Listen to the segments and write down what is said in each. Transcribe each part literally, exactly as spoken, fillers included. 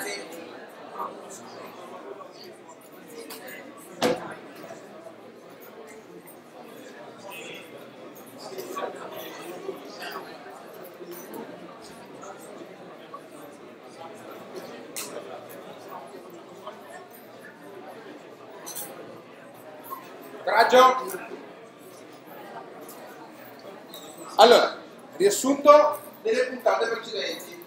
ragazzi. Coraggio. Allora, riassunto delle puntate precedenti.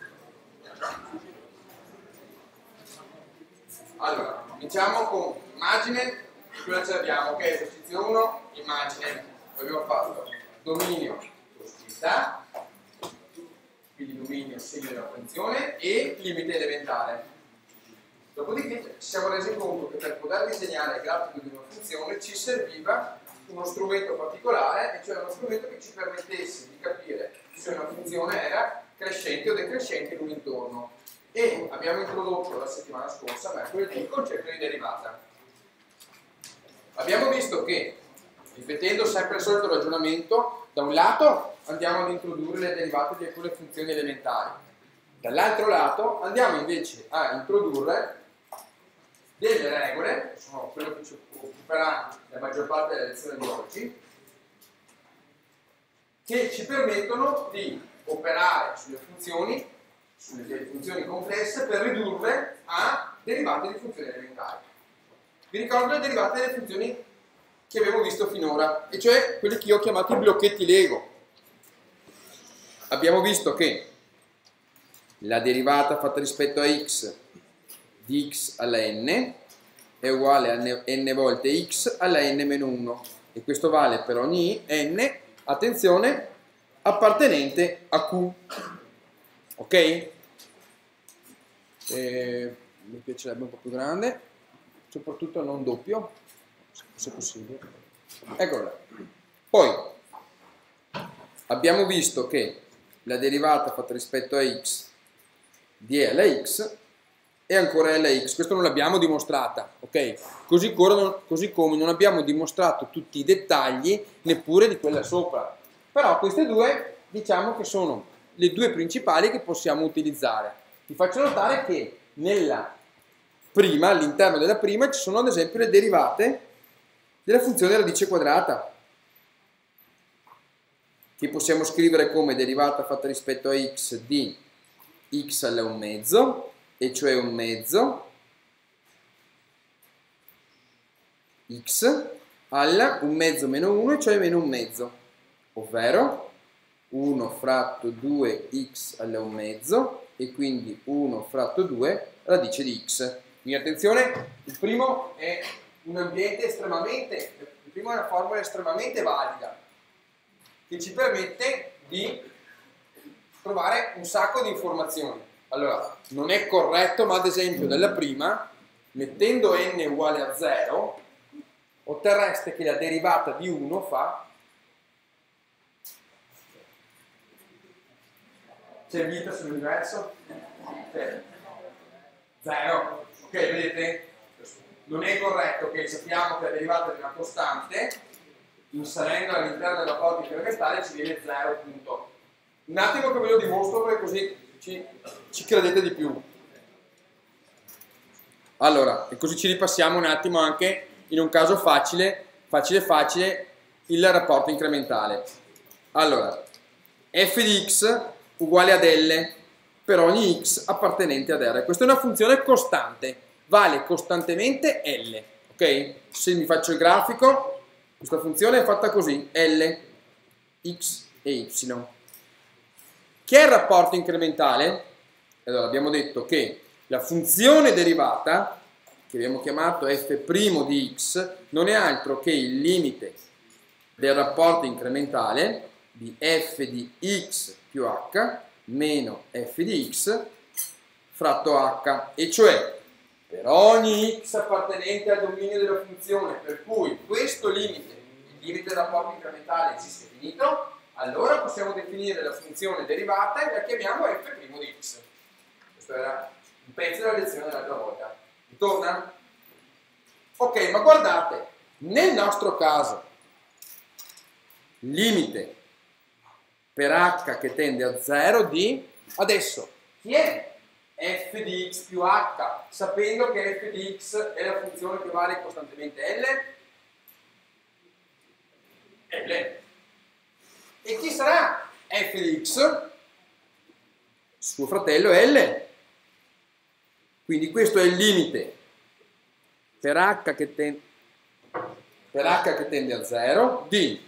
Allora, cominciamo con immagine, quella ce l'abbiamo, ok? Esercizio uno, immagine. Poi abbiamo fatto dominio, possibilità, quindi dominio, segno della funzione e limite elementare. Dopodiché ci siamo resi conto che per poter disegnare il grafico di una funzione ci serviva uno strumento particolare, e cioè uno strumento che ci permettesse di capire se una funzione era crescente o decrescente in un intorno. E abbiamo introdotto la settimana scorsa, mercoledì, il concetto di derivata. Abbiamo visto che, ripetendo sempre il solito ragionamento, da un lato andiamo ad introdurre le derivate di alcune funzioni elementari, dall'altro lato andiamo invece a introdurre delle regole, che sono quello che ci occuperà la maggior parte della lezione di oggi, che ci permettono di operare sulle funzioni, sulle funzioni complesse, per ridurre a derivate di funzioni elementari. Vi ricordo le derivate delle funzioni che abbiamo visto finora, e cioè quelli che io ho chiamato i blocchetti Lego. Abbiamo visto che la derivata fatta rispetto a x di x alla n è uguale a n volte x alla n meno uno, e questo vale per ogni n, attenzione, appartenente a q. Ok? Eh, mi piacerebbe un po' più grande, soprattutto non doppio, se possibile. Eccola. Poi abbiamo visto che la derivata fatta rispetto a x di e alla x e ancora L X, questo non l'abbiamo dimostrata, ok? Così, così come non abbiamo dimostrato tutti i dettagli neppure di quella sopra, però queste due diciamo che sono le due principali che possiamo utilizzare. Vi faccio notare che nella prima, all'interno della prima, ci sono ad esempio le derivate della funzione radice quadrata, che possiamo scrivere come derivata fatta rispetto a x di x alla un mezzo, e cioè un mezzo x alla un mezzo meno uno, cioè meno un mezzo, ovvero uno fratto due x alla un mezzo, e quindi uno fratto due radice di x. Quindi attenzione, il primo è un ambiente estremamente, il primo è una formula estremamente valida, che ci permette di trovare un sacco di informazioni. Allora, non è corretto, ma ad esempio nella prima, mettendo n uguale a zero, otterreste che la derivata di uno fa... C'è vita sull'universo? zero. Ok, vedete? Non è corretto che sappiamo che la derivata di una costante, inserendo all'interno del rapporto incrementale, ci viene zero, punto. Un attimo che ve lo dimostro, perché così Ci, ci credete di più. Allora, e così ci ripassiamo un attimo anche in un caso facile, facile facile, il rapporto incrementale. Allora, f di x uguale ad L per ogni x appartenente ad R. Questa è una funzione costante, vale costantemente L, ok? Se mi faccio il grafico, questa funzione è fatta così, L, x e y. Che è il rapporto incrementale? Allora, abbiamo detto che la funzione derivata, che abbiamo chiamato f' di x, non è altro che il limite del rapporto incrementale di f di x più h meno f di x fratto h, e cioè per ogni x appartenente al dominio della funzione, per cui questo limite, il limite del rapporto incrementale, esiste finito, allora possiamo definire la funzione derivata e la chiamiamo f' di x. Questo era un pezzo della lezione dell'altra volta. Ritorna? Ok, ma guardate, nel nostro caso, limite per h che tende a zero di... Adesso, chi è f di x più h, sapendo che f di x è la funzione che vale costantemente L? L. E chi sarà f di x? Suo fratello L. Quindi questo è il limite per h che tende, per h che tende a zero di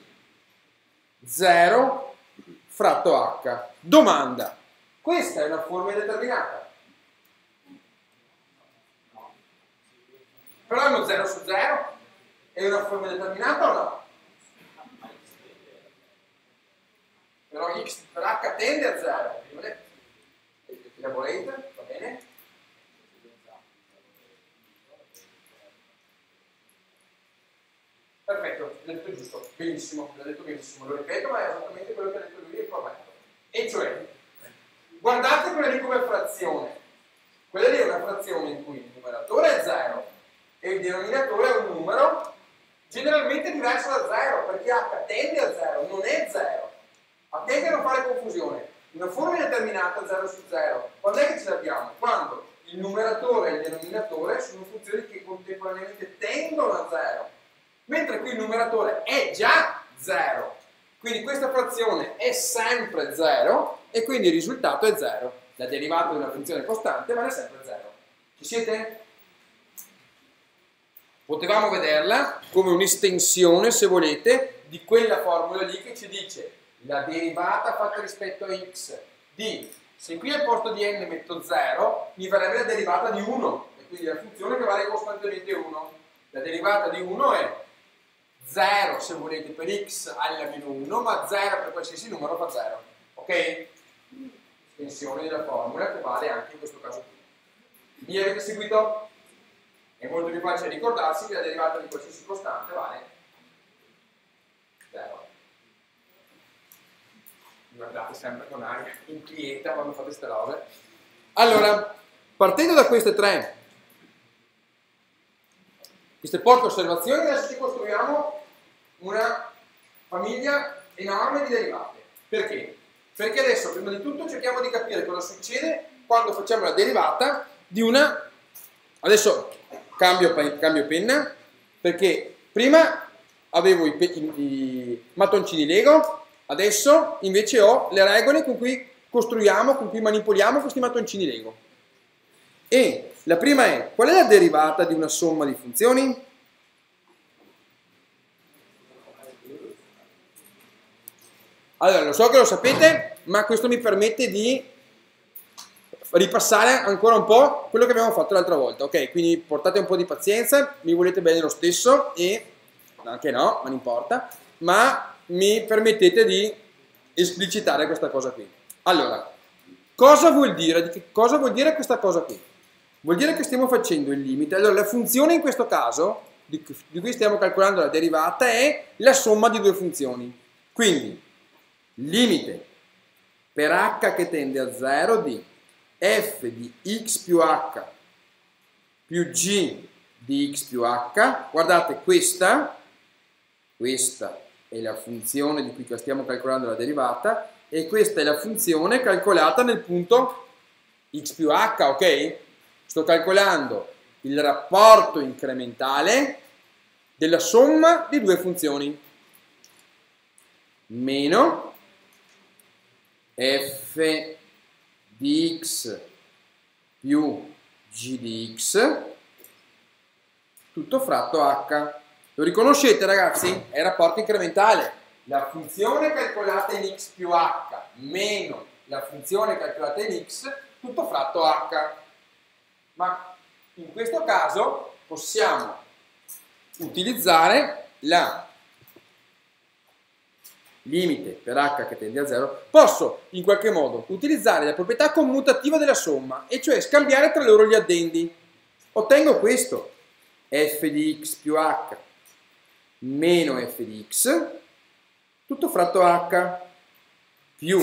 zero fratto h. Domanda: questa è una forma indeterminata? Però è uno zero su zero? È una forma indeterminata o no? Però x per h tende a zero. La volete? Va bene? Perfetto, l'ha detto giusto, benissimo, l'ha detto benissimo, lo ripeto, ma è esattamente quello che ha detto lui, è corretto. E cioè, guardate quella lì come frazione. Quella lì è una frazione in cui il numeratore è zero e il denominatore è un numero generalmente diverso da zero, perché h tende a zero, non è zero. Attenti a non fare confusione. Una forma indeterminata zero su zero, quando è che ce l'abbiamo? Quando il numeratore e il denominatore sono funzioni che contemporaneamente tendono a zero, mentre qui il numeratore è già zero. Quindi questa frazione è sempre zero e quindi il risultato è zero. La derivata di una funzione costante vale sempre zero. Ci siete? Potevamo vederla come un'estensione, se volete, di quella formula lì che ci dice la derivata fatta rispetto a x di, se qui al posto di n metto zero, mi verrebbe la derivata di uno, e quindi la funzione che vale costantemente uno. La derivata di uno è zero, se volete, per x alla meno uno, ma zero per qualsiasi numero fa zero. Ok? Estensione della formula che vale anche in questo caso qui. Mi avete seguito? È molto più facile ricordarsi che la derivata di qualsiasi costante vale zero. Guardate sempre con aria inquieta quando fate queste robe. Allora, partendo da queste tre queste poche osservazioni, adesso ci costruiamo una famiglia enorme di derivate. Perché? Perché adesso, prima di tutto, cerchiamo di capire cosa succede quando facciamo la derivata di una... Adesso cambio, cambio penna, perché prima avevo i, i, i mattoncini Lego. Adesso invece ho le regole con cui costruiamo, con cui manipoliamo questi mattoncini Lego. E la prima è: qual è la derivata di una somma di funzioni? Allora, lo so che lo sapete, ma questo mi permette di ripassare ancora un po' quello che abbiamo fatto l'altra volta. Ok, quindi portate un po' di pazienza, mi volete bene lo stesso e anche no, non importa, ma mi permettete di esplicitare questa cosa qui. Allora, cosa vuol dire? Di che cosa vuol dire questa cosa qui? Vuol dire che stiamo facendo il limite. Allora, la funzione in questo caso, di, di cui stiamo calcolando la derivata, è la somma di due funzioni. Quindi, limite per h che tende a zero di f di x più h più g di x più h. Guardate, questa, questa è la funzione di cui stiamo calcolando la derivata e questa è la funzione calcolata nel punto x più h, ok? Sto calcolando il rapporto incrementale della somma di due funzioni meno f di x più g di x tutto fratto h. Lo riconoscete, ragazzi? È il rapporto incrementale. La funzione calcolata in x più h meno la funzione calcolata in x tutto fratto h. Ma in questo caso possiamo utilizzare la limite per h che tende a zero. Posso in qualche modo utilizzare la proprietà commutativa della somma, e cioè scambiare tra loro gli addendi. Ottengo questo: f di x più h meno f di x tutto fratto h più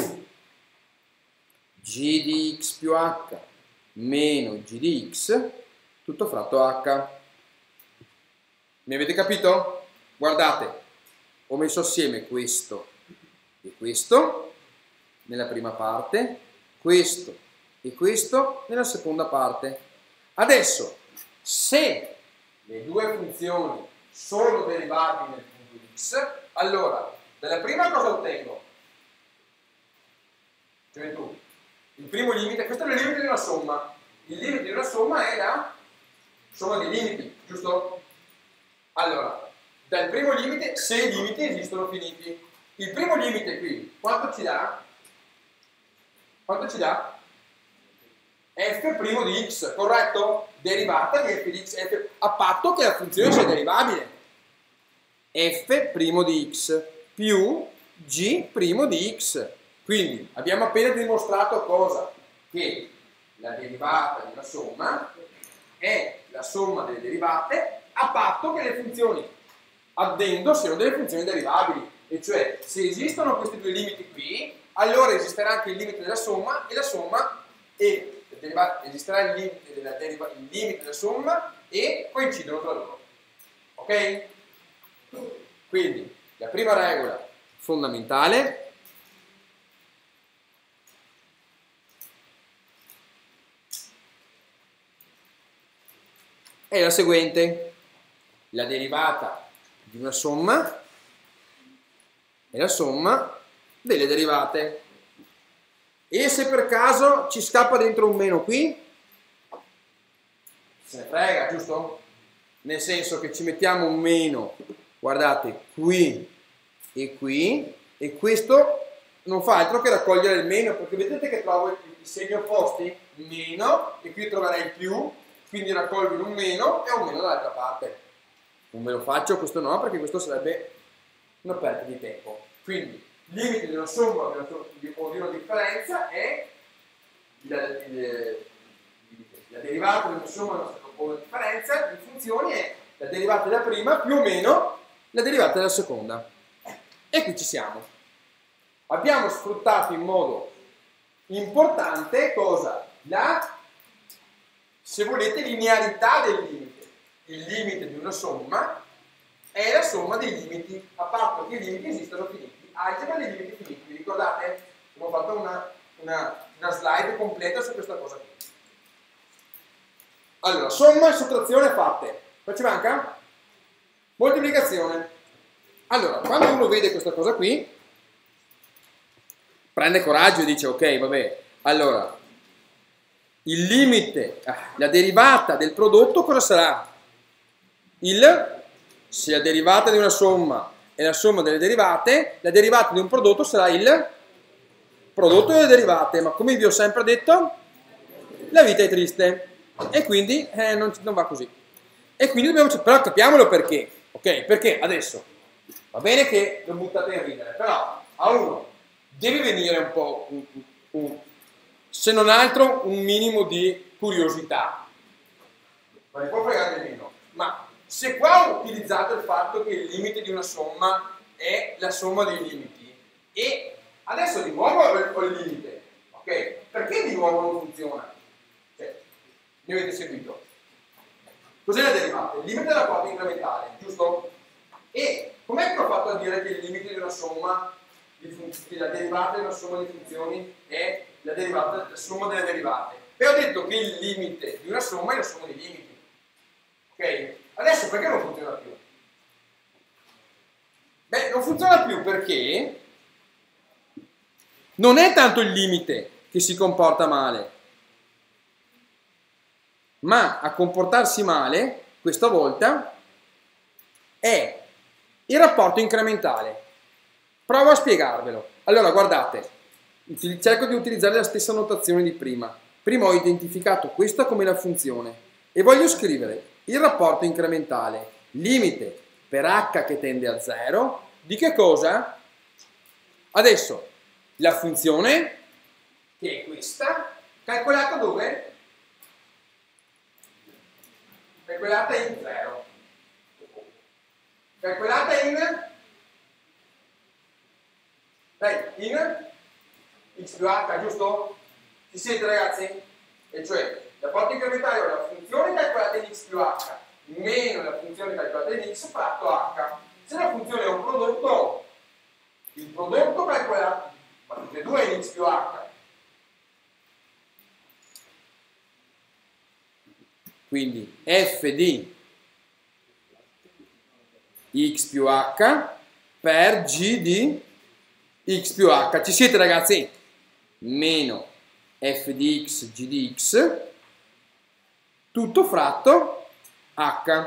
g di x più h meno g di x tutto fratto h. Mi avete capito? Guardate, ho messo assieme questo e questo nella prima parte, questo e questo nella seconda parte. Adesso, se le due funzioni sono derivabili nel punto x, allora, dalla prima cosa ottengo? Cioè tu, il primo limite, questo è il limite di una somma. Il limite di una somma è la somma dei limiti, giusto? Allora, dal primo limite, se i limiti esistono finiti. Il primo limite qui, quanto ci dà? Quanto ci dà? F' di x, corretto? Derivata di f di x, f, a patto che la funzione sia derivabile. F' di x più g' di x. Quindi abbiamo appena dimostrato cosa? Che la derivata di una somma è la somma delle derivate a patto che le funzioni addendo siano delle funzioni derivabili. E cioè, se esistono questi due limiti qui, allora esisterà anche il limite della somma e la somma e esisterà il limite della, deriva, il limite della somma e coincidono tra loro. Ok? Quindi, la prima regola fondamentale è la seguente: la derivata di una somma è la somma delle derivate. E se per caso ci scappa dentro un meno qui, se ne frega, giusto? Nel senso che ci mettiamo un meno, guardate, qui e qui, e questo non fa altro che raccogliere il meno, perché vedete che trovo i segni opposti? Meno, e qui troverei il più, quindi raccolgo in un meno e un meno dall'altra parte. Non ve lo faccio, questo no, perché questo sarebbe una perdita di tempo. Quindi, il limite di una somma o di una differenza è la, la, la derivata di una somma o una differenza di funzioni è la derivata della prima più o meno la derivata della seconda. E qui ci siamo. Abbiamo sfruttato in modo importante cosa? La, se volete, linearità del limite. Il limite di una somma è la somma dei limiti, a patto che i limiti esistano finiti. Algebra dei limiti finiti, vi ricordate? Abbiamo fatto una, una, una slide completa su questa cosa qui. Allora, somma e sottrazione fatte. Poi ci manca? Moltiplicazione. Allora, quando uno vede questa cosa qui, prende coraggio e dice, ok, vabbè, allora, il limite, la derivata del prodotto cosa sarà? Il, se la derivata di una somma è la somma delle derivate, la derivata di un prodotto sarà il prodotto delle derivate, ma come vi ho sempre detto, la vita è triste e quindi eh, non, non va così. E quindi dobbiamo, però capiamolo perché, ok? Perché adesso va bene che lo buttate in ridere, però a uno deve venire un po', un, un, se non altro, un minimo di curiosità. Ma ne può fregare meno, ma se qua ho utilizzato il fatto che il limite di una somma è la somma dei limiti e adesso di nuovo ho il limite, ok? Perché di nuovo non funziona? Cioè, mi avete seguito? Cos'è la derivata? Il limite della quota incrementale, giusto? E com'è che ho fatto a dire che il limite di una somma, di la derivata di una somma di funzioni è la, derivata, la somma delle derivate? E ho detto che il limite di una somma è la somma dei limiti, ok? Adesso perché non funziona più? Beh, non funziona più perché non è tanto il limite che si comporta male, ma a comportarsi male, questa volta, è il rapporto incrementale. Provo a spiegarvelo. Allora, guardate, cerco di utilizzare la stessa notazione di prima. Prima ho identificato questa come la funzione e voglio scrivere il rapporto incrementale, limite per h che tende a zero, di che cosa? Adesso, la funzione, che è questa, calcolata dove? Calcolata in zero. Calcolata in? Dai, in x più h, giusto? Ci siete ragazzi? E cioè, il rapporto incrementale è la funzione calcolata in x più h meno la funzione calcolata in x fratto h. Se la funzione è un prodotto, il prodotto calcolato, ma tutte e due in x più h. quindi f di x più h per g di x più h. Ci siete, ragazzi? Meno f di x g di x tutto fratto h.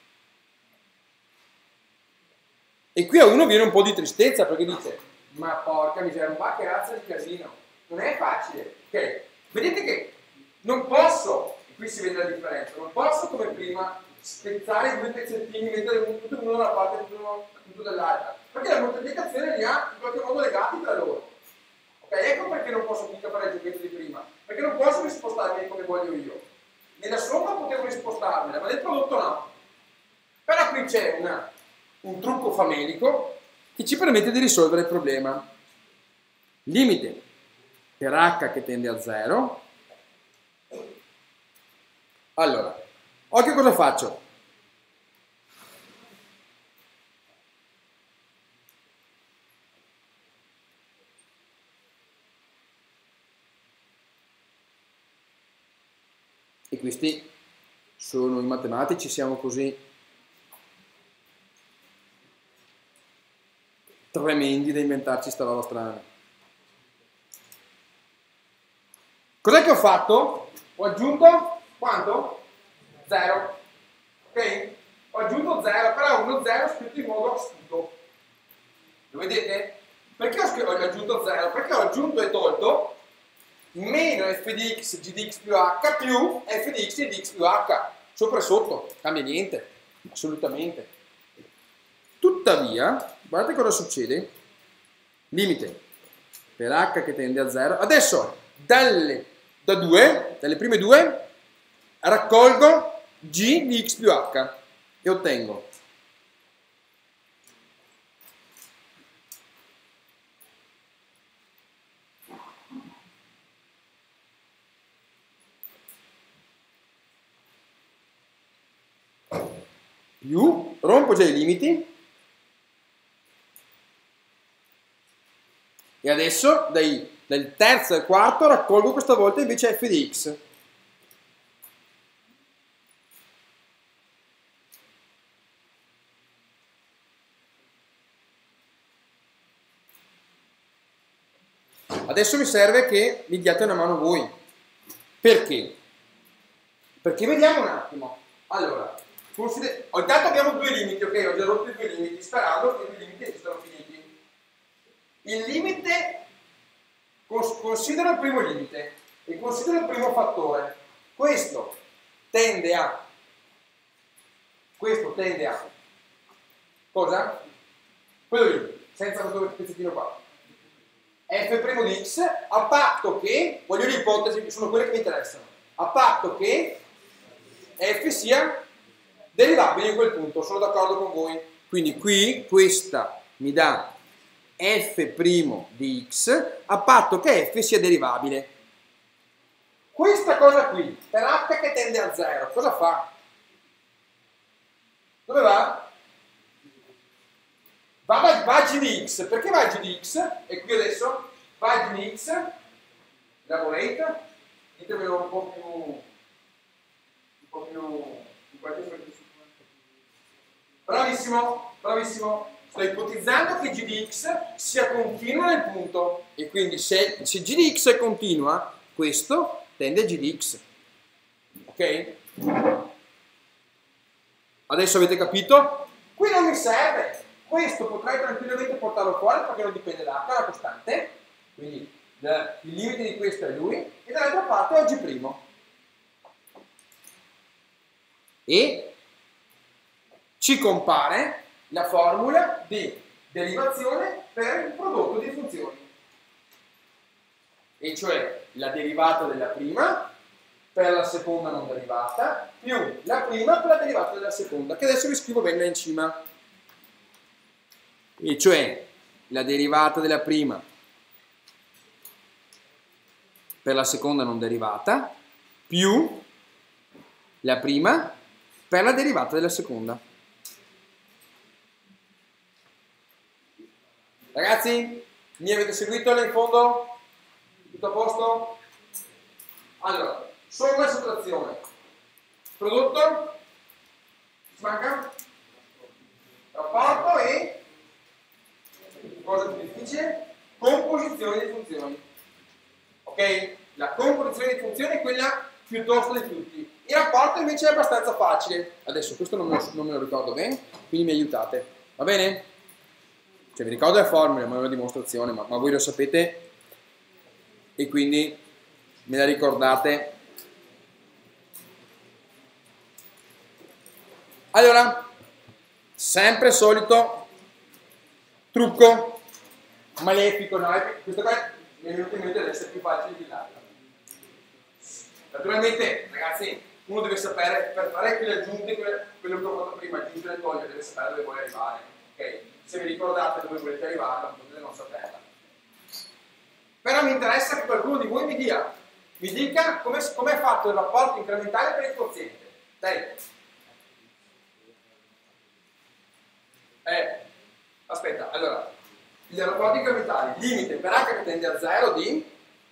E qui a uno viene un po' di tristezza perché dice: ma porca miseria, ma che razza di casino, non è facile. Ok, vedete che non posso, e qui si vede la differenza, non posso come prima spezzare i due pezzettini, mettere tutto uno da una parte e tutto dall'altra, perché la moltiplicazione li ha in qualche modo legati tra loro. Ok, ecco perché non posso mica fare il giochetto di prima, perché non posso rispostarmi come voglio io. Nella somma potevo rispostarmela, ma nel prodotto no. Però qui c'è una un trucco famelico che ci permette di risolvere il problema. Limite per h che tende a zero. Allora, occhio cosa faccio. E questi sono i matematici, siamo così tremendi da inventarci sta roba strana. Cos'è che ho fatto? Ho aggiunto quanto? zero. Ok? Ho aggiunto zero, però uno zero scritto in modo astuto. Lo vedete? Perché ho, scritto, ho aggiunto zero? Perché ho aggiunto e tolto meno f di x g di x più h più f di x g di x più h. Sopra e sotto, cambia niente, assolutamente. Tuttavia, guardate cosa succede. Limite per h che tende a zero. Adesso dalle, da due, dalle prime due raccolgo g di x più h e ottengo più, rompo già i limiti. E adesso dai, dal terzo al quarto raccolgo questa volta invece f di x. Adesso mi serve che mi diate una mano voi. Perché? Perché vediamo un attimo. Allora, intanto abbiamo due limiti, ok? Ho già rotto i due limiti, sperando che i due limiti esistano finiti. Il limite, considero il primo limite e considero il primo fattore. Questo tende a, questo tende a, cosa? Quello lì, senza questo pezzettino qua. F' di x, a patto che, voglio le ipotesi che sono quelle che mi interessano, a patto che f sia derivabile in quel punto, sono d'accordo con voi. Quindi qui questa mi dà f' di x a patto che f sia derivabile. Questa cosa qui, per h che tende a zero, cosa fa? Dove va? Va, va, va a g di x. Perché va a g di x? E qui adesso va a g di x, elaborate, ditemelo un po' più, un po' più, bravissimo, bravissimo. Sto ipotizzando che g di x sia continua nel punto e quindi se, se g di x è continua, questo tende a g di x. Ok? Adesso avete capito? Qui non mi serve. Questo potrei tranquillamente portarlo fuori perché non dipende da h, è una costante. Quindi il limite di questo è lui e dall'altra parte ho g'. E ci compare la formula di derivazione per il prodotto di funzioni, e cioè la derivata della prima per la seconda non derivata più la prima per la derivata della seconda, che adesso vi scrivo bene in cima, e cioè la derivata della prima per la seconda non derivata più la prima per la derivata della seconda. Ragazzi, mi avete seguito là in fondo? Tutto a posto? Allora, somma e sottrazione. prodotto, manca, rapporto e, cosa più difficile, composizione di funzioni. Ok? La composizione di funzioni è quella piuttosto di tutti. Il rapporto invece è abbastanza facile. Adesso questo non me lo, non me lo ricordo bene, quindi mi aiutate. Va bene? Cioè vi ricordo le formule, ma è una dimostrazione, ma, ma voi lo sapete e quindi me la ricordate. Allora, sempre solito trucco malefico, no? Questo qua mi è venuto in mente ad essere più facile di l'altro. Naturalmente, ragazzi, uno deve sapere, per fare quelle aggiunte, quello che ho fatto prima, aggiungere e togliere, deve sapere dove vuole arrivare. Ok? Se vi ricordate dove volete arrivare, non potete non saperla. Però mi interessa che qualcuno di voi mi dia, mi dica come è fatto il rapporto incrementale per il quoziente. Dai. Eh, aspetta, allora, il rapporto incrementale, limite per h che tende a zero di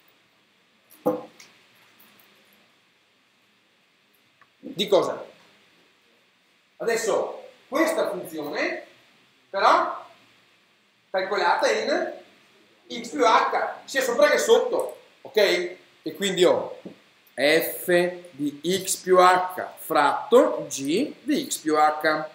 di cosa? Adesso questa funzione però calcolata in x più h, sia sopra che sotto, ok? E quindi ho f di x più h fratto g di x più h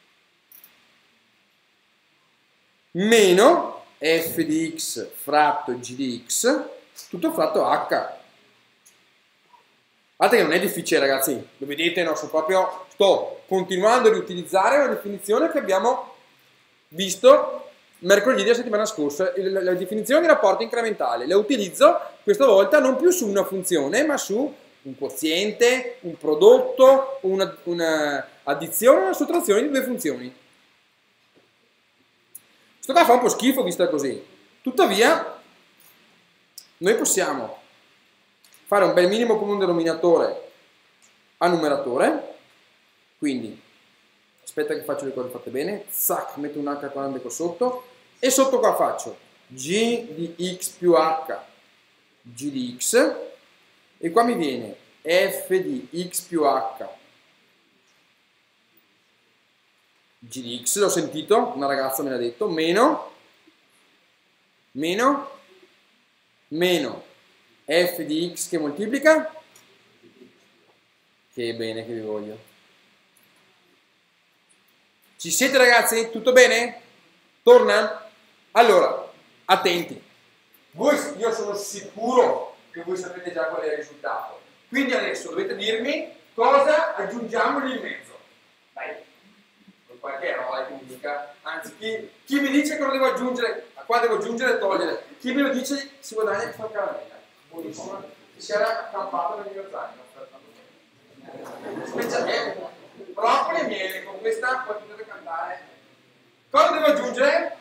meno f di x fratto g di x tutto fratto h. Guardate che non è difficile, ragazzi, lo vedete, no? Sto proprio, sto continuando a riutilizzare una definizione che abbiamo visto mercoledì della settimana scorsa, la, la definizione di rapporto incrementale. La utilizzo questa volta non più su una funzione, ma su un quoziente, un prodotto, una, una addizione, una sottrazione di due funzioni. Questo qua fa un po' schifo vista così. Tuttavia, noi possiamo fare un bel minimo comune denominatore a numeratore, quindi aspetta che faccio le cose fatte bene, zac, metto un h qua sotto e sotto qua faccio g di x più h g di x e qua mi viene f di x più h g di x, l'ho sentito, una ragazza me l'ha detto, meno meno meno f di x che moltiplica, che bene che vi voglio. Ci siete, ragazzi? Tutto bene? Torna? Allora, attenti. Voi, io sono sicuro che voi sapete già qual è il risultato. Quindi adesso dovete dirmi cosa aggiungiamo lì in mezzo. Dai, con qualche eroe che mi dica. Anzi, chi, chi mi dice cosa devo aggiungere, a qua devo aggiungere e togliere. Chi me lo dice si guadagna questa caramella. Buonissima, si era accampato nel mio zaino. Specialmente proprio e miele, con questa potete cantare. Cosa devo aggiungere?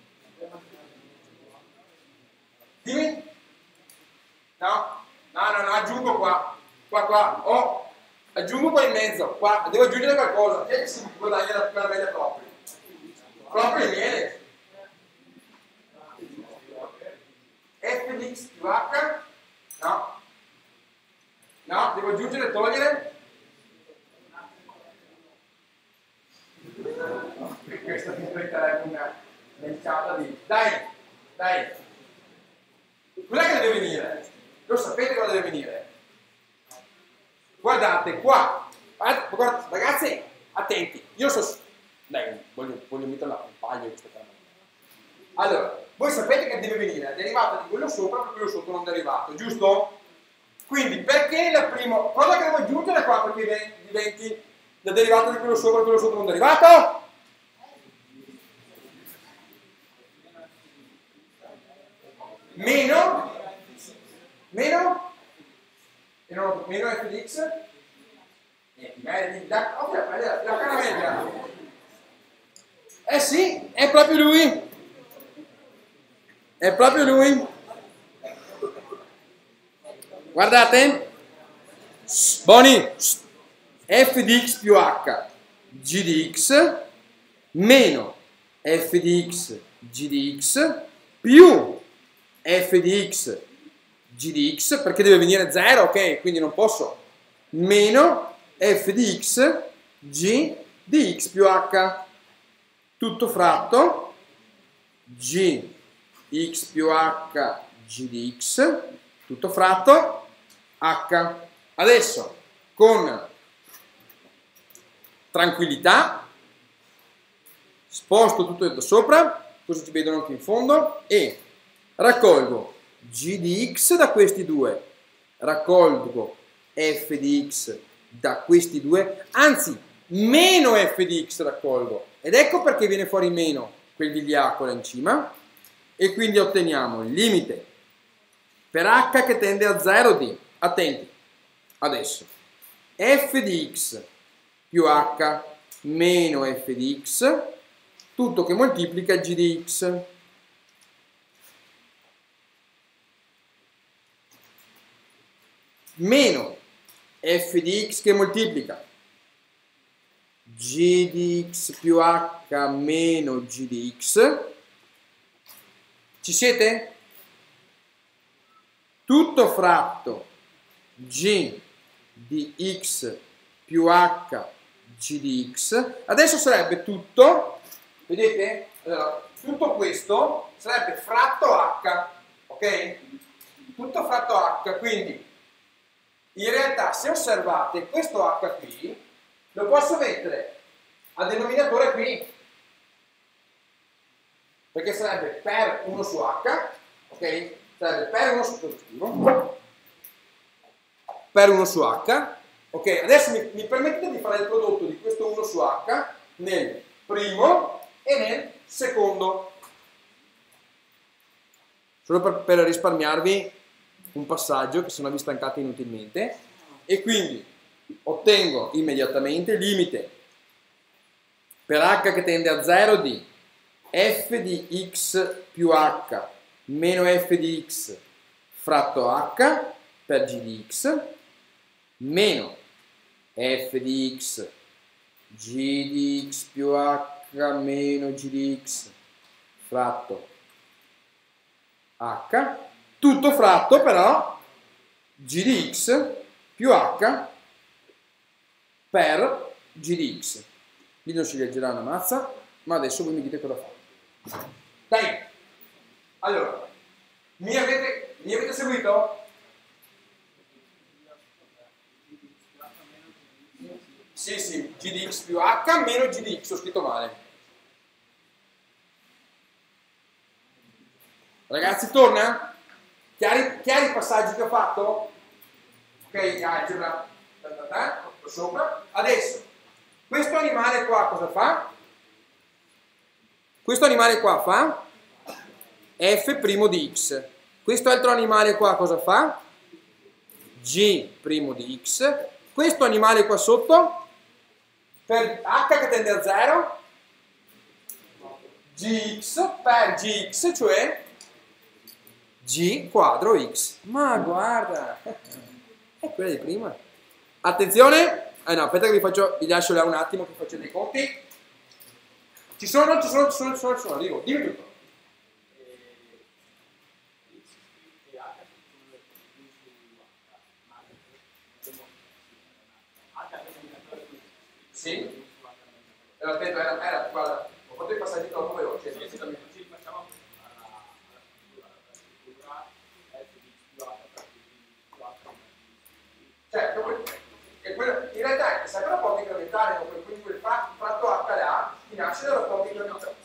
Dimmi? No? No, no, no, aggiungo qua. Qua, qua. Oh, aggiungo qua in mezzo. Qua, devo aggiungere qualcosa. Chi è che si guadagna la caramella proprio? Proprio e miele. F di x più h. No? No? Devo aggiungere e togliere? Questa diventerebbe una lenciata di... Dai! Dai! Cos'è che deve venire? Lo sapete cosa deve venire? Guardate qua! Guardate, ragazzi, attenti! Io so... Dai, voglio, voglio metterla un paio questa caramella. Allora, voi sapete che deve venire la derivata di quello sopra per quello sotto non derivato, giusto? Quindi perché la prima cosa che devo aggiungere qua perché diventi la derivata di quello sopra per quello sotto non derivato? Meno meno meno, meno f di x e la, oh, la, la, la caramella. Eh sì, è proprio lui. È proprio lui. Guardate. Boni. F di x più h g di x meno f di x g di x più f di x g di x, perché deve venire zero, ok? Quindi non posso. Meno f di x g di x più h, tutto fratto g x più h g di x, tutto fratto h. Adesso con tranquillità sposto tutto da sopra, così ci vedono anche in fondo, e raccolgo g di x da questi due, raccolgo f di x da questi due, anzi meno f di x raccolgo, ed ecco perché viene fuori meno quel vigliacco là in cima, e quindi otteniamo il limite per h che tende a zero di, attenti, adesso, f di x più h meno f di x, tutto che moltiplica g di x. Meno f di x che moltiplica g di x più h meno g di x. Ci siete? Tutto fratto g di x più h g di x. Adesso sarebbe tutto, vedete? Allora, tutto questo sarebbe fratto h, ok? Tutto fratto h, quindi in realtà se osservate questo h qui lo posso mettere a denominatore qui, perché sarebbe per uno su h, ok? Sarebbe per uno su per uno su h, ok? Adesso mi, mi permettete di fare il prodotto di questo uno su h nel primo e nel secondo, solo per, per risparmiarvi un passaggio che se no vi stancate inutilmente, e quindi ottengo immediatamente il limite per h che tende a zero di f di x più h meno f di x fratto h per g di x meno f di x g di x più h meno g di x fratto h, tutto fratto però g di x più h per g di x. Lì non si leggerà una mazza, ma adesso voi mi dite cosa fare. Dai! Allora, mi avete, mi avete seguito? Sì, sì, g di x più h meno g di x, ho scritto male. Ragazzi, torna? Chiari, chiari i passaggi che ho fatto? Ok, algebra, sopra. Adesso, questo animale qua cosa fa? Questo animale qua fa f' di x. Questo altro animale qua cosa fa? G' di x. Questo animale qua sotto, per h che tende a zero, gx per gx, cioè g quadro x. Ma guarda, è quella di prima. Attenzione, eh no, aspetta che vi, faccio, vi lascio là un attimo che faccio dei conti. Ci sono, ci sono, ci sono, ci sono, ci sono, arrivo, dimmi tutto. Sì? Allora, aspetta, era, era, guarda, ho fatto i passaggi troppo veloci. Certo, in realtà è sempre un rapporto incrementale, quindi quel fratto H là ti nasce dal rapporto incrementale.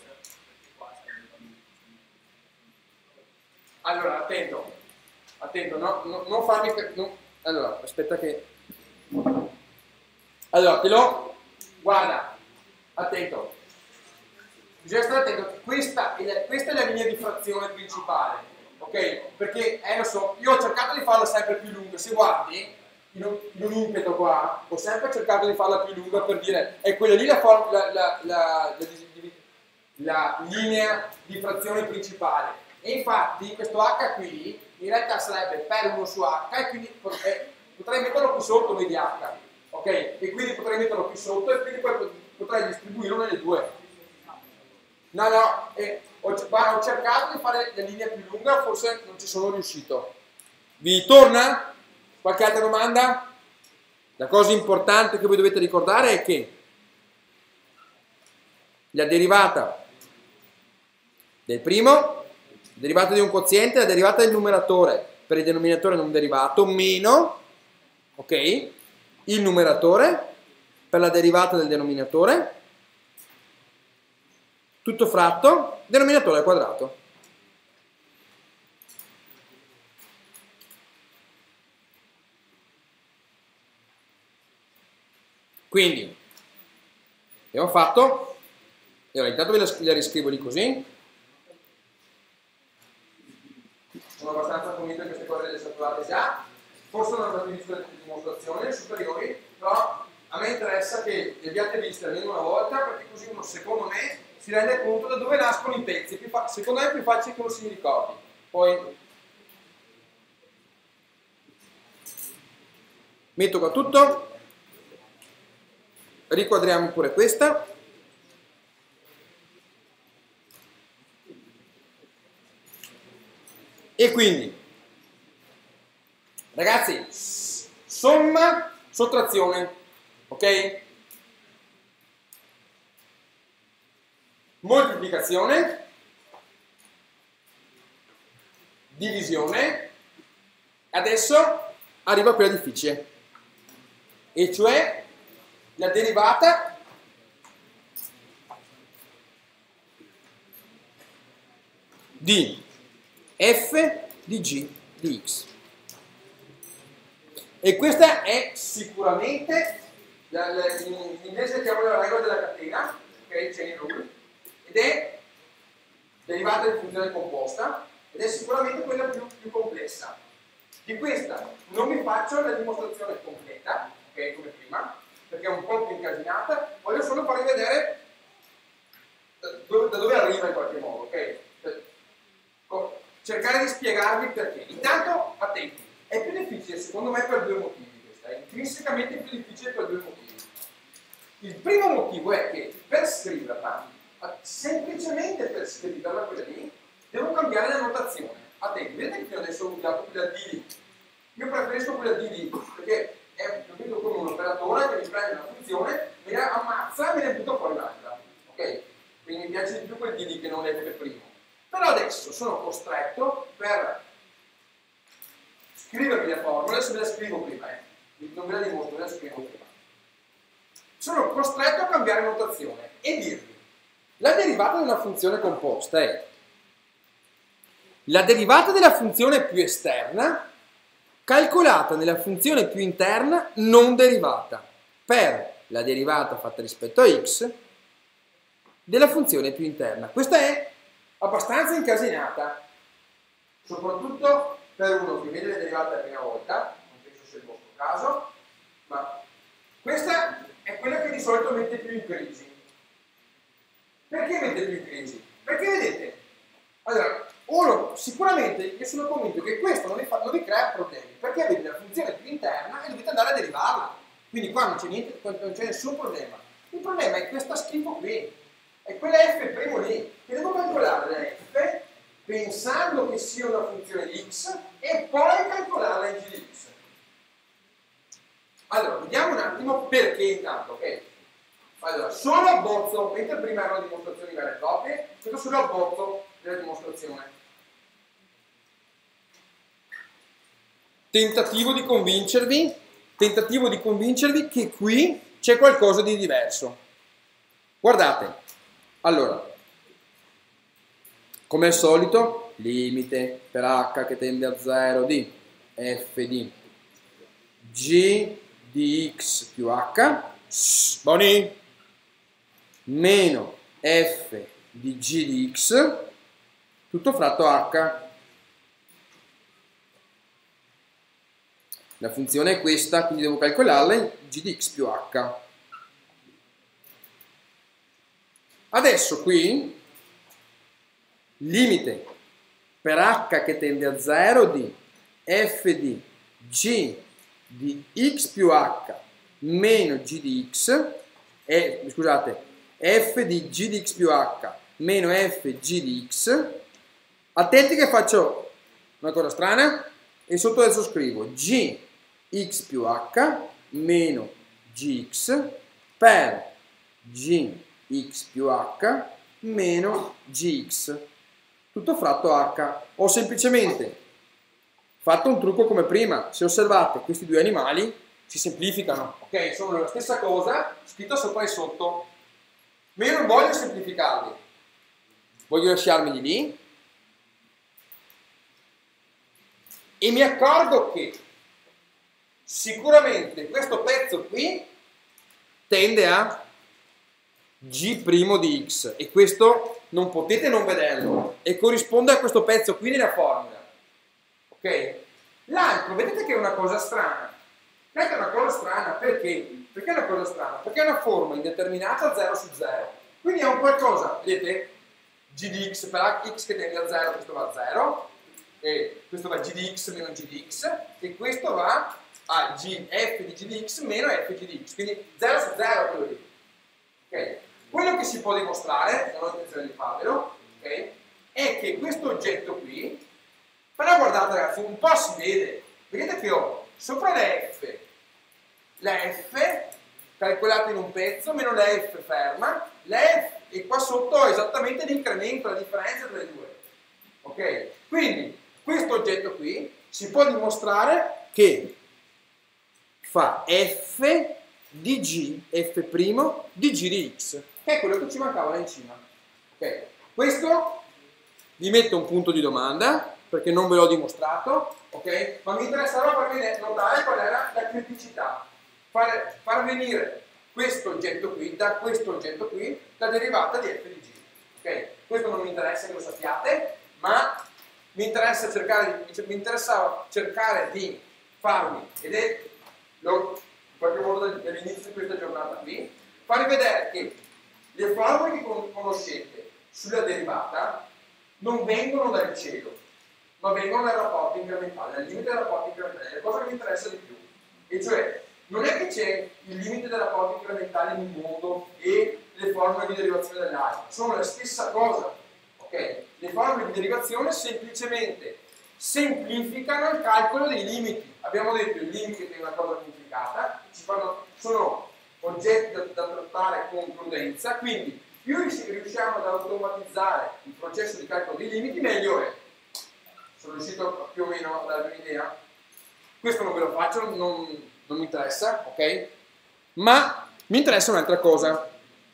Allora, attento, attento, no, no, non farmi... No, allora, aspetta che... Allora, te lo... Guarda, attento. Bisogna stare attento, questa è, la, questa è la linea di frazione principale, ok? Perché, eh, lo so, io ho cercato di farla sempre più lunga, se guardi... In un, in un impeto qua, ho sempre cercato di farla più lunga per dire è quella lì la, la, la, la, la, la linea di frazione principale, e infatti questo h qui in realtà sarebbe per uno su h, e quindi eh, potrei metterlo qui sotto, vedi h, ok? E quindi potrei metterlo qui sotto e quindi poi potrei distribuirlo nelle due. No, no, eh, ho, ho cercato di fare la linea più lunga, forse non ci sono riuscito. Vi torna? Qualche altra domanda? La cosa importante che voi dovete ricordare è che la derivata del primo, la derivata di un quoziente, la derivata del numeratore per il denominatore non derivato, meno, ok, il numeratore per la derivata del denominatore, tutto fratto, denominatore al quadrato. Quindi, abbiamo fatto, e allora intanto ve la, la riscrivo lì così. Sono abbastanza convinto che queste cose le sapevate già, forse non avete visto le dimostrazioni superiori, però a me interessa che le abbiate viste almeno una volta, perché così uno, secondo me, si rende conto da dove nascono i pezzi. Più secondo me è più facile che uno si ricordi. Poi metto qua tutto. Riquadriamo pure questa. E quindi, ragazzi, somma, sottrazione, ok? Moltiplicazione, divisione, adesso arriva quella difficile, e cioè la derivata di f di g di x. E questa è sicuramente, in inglese chiamano la regola della catena, ok, chain rule, ed è derivata di funzione composta, ed è sicuramente quella più, più complessa. Di questa non vi faccio la dimostrazione completa, ok, come prima, perché è un po' più incasinata, voglio solo farvi vedere da dove, da dove arriva in qualche modo, ok? Cercare di spiegarvi perché. Intanto, attenti, è più difficile secondo me per due motivi questa, è intrinsecamente più difficile per due motivi. Il primo motivo è che per scriverla, semplicemente per scriverla quella lì, devo cambiare la notazione. Attenti, vedete che io adesso ho usato quella D D. Io preferisco quella D D perché è capito come un operatore che mi prende una funzione, me la ammazza e me ne butta fuori un'altra. Ok? Quindi mi piace di più quel D D che non è il primo. Però adesso sono costretto per scrivermi la formula, adesso ve la scrivo prima, eh. Non ve la dimostro, ve la scrivo prima. Sono costretto a cambiare notazione e dirvi, la derivata della funzione composta è la derivata della funzione più esterna calcolata nella funzione più interna non derivata per la derivata fatta rispetto a x della funzione più interna. Questa è abbastanza incasinata, soprattutto per uno che vede le derivate la prima volta, non penso sia il vostro caso, ma questa è quella che di solito mette più in crisi. Perché mette più in crisi? Perché vedete, allora, uno, sicuramente io sono convinto che questo non vi, fa, non vi crea problemi, perché avete la funzione più interna e dovete andare a derivarla, quindi qua non c'è niente, non c'è nessun problema. Il problema è questa schifo qui, è quella f' lì, che devo calcolare la f pensando che sia una funzione di x e poi calcolarla in g di x. Allora, vediamo un attimo perché intanto, ok? Allora, solo abbozzo, mentre prima erano dimostrazioni vere e proprie, questo solo abbozzo della dimostrazione. Tentativo di convincervi, tentativo di convincervi che qui c'è qualcosa di diverso. Guardate, allora, come al solito, limite per h che tende a zero di f di g di x più h, buoni, meno f di g di x, tutto fratto h. La funzione è questa, quindi devo calcolarla in g di x più h. Adesso qui, limite per h che tende a zero di f di g di x più h meno g di x, e, scusate, f di g di x più h meno f g di x. Attenti che faccio una cosa strana e sotto adesso scrivo g x più h meno gx per gx più h meno gx, tutto fratto h. Ho semplicemente fatto un trucco come prima. Se osservate, questi due animali si semplificano, ok? Sono la stessa cosa scritta sopra e sotto, ma io non voglio semplificarli, voglio lasciarmeli lì e mi accorgo che sicuramente questo pezzo qui tende a g' di x e questo non potete non vederlo e corrisponde a questo pezzo qui nella formula, ok? L'altro, vedete che è una cosa strana. Questa è una cosa strana perché? Perché è una cosa strana? Perché è una forma indeterminata zero su zero. Quindi è un qualcosa, vedete? G di x per x che tende a zero, questo va a zero, e questo va a g di x meno g di x, e questo va a g, f di g di x meno f di g di x. Quindi zero su zero quello lì. Ok? Quello che si può dimostrare, non ho intenzione di farvelo, okay, è che questo oggetto qui, però guardate ragazzi, un po' si vede, vedete che ho sopra le f, la f calcolata in un pezzo, meno la f ferma, la f, e qua sotto ho esattamente l'incremento, la differenza tra le due. Ok? Quindi, questo oggetto qui si può dimostrare che fa f di g, f' di g di x, che è quello che ci mancava là in cima. Ok? Questo vi metto un punto di domanda, perché non ve l'ho dimostrato, ok? Ma mi interessava farvi notare qual era la criticità. Far, far venire questo oggetto qui, da questo oggetto qui, la derivata di f di g. Ok? Questo non mi interessa che lo sappiate, ma mi, interessa cercare di, mi interessava cercare di farvi, ed è lo, in qualche modo dall'inizio di questa giornata qui, farvi vedere che le formule che conoscete sulla derivata non vengono dal cielo, ma vengono dal rapporto incrementale, dal limite del rapporto incrementale, è la cosa che mi interessa di più. E cioè, non è che c'è il limite del rapporto incrementale in un mondo e le formule di derivazione dell'altro, sono la stessa cosa. Okay? Le formule di derivazione semplicemente semplificano il calcolo dei limiti. Abbiamo detto che il limite è una cosa complicata, ci fanno, sono oggetti da, da trattare con prudenza, quindi più riusciamo ad automatizzare il processo di calcolo dei limiti, meglio è. Sono riuscito più o meno a darvi un'idea? Questo non ve lo faccio, non, non mi interessa, ok? Ma mi interessa un'altra cosa.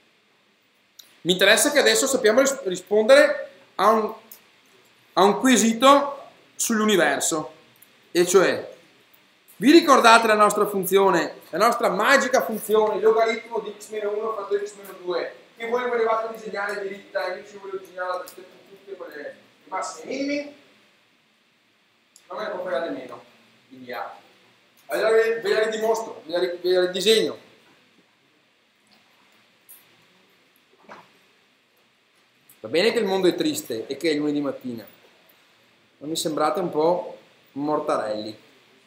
Mi interessa che adesso sappiamo ris rispondere a un, a un quesito sull'universo. E cioè, vi ricordate la nostra funzione, la nostra magica funzione, logaritmo di x meno uno fatto x meno due, che voi volevate disegnare diritta e io ci volevo disegnare con tutte quelle massimi e minimi? Non me ne può fregare meno, quindi ah. Allora ve la ridimostro, ve la, ve la ridisegno. Va bene che il mondo è triste e che è lunedì mattina, ma mi sembrate un po' mortarelli.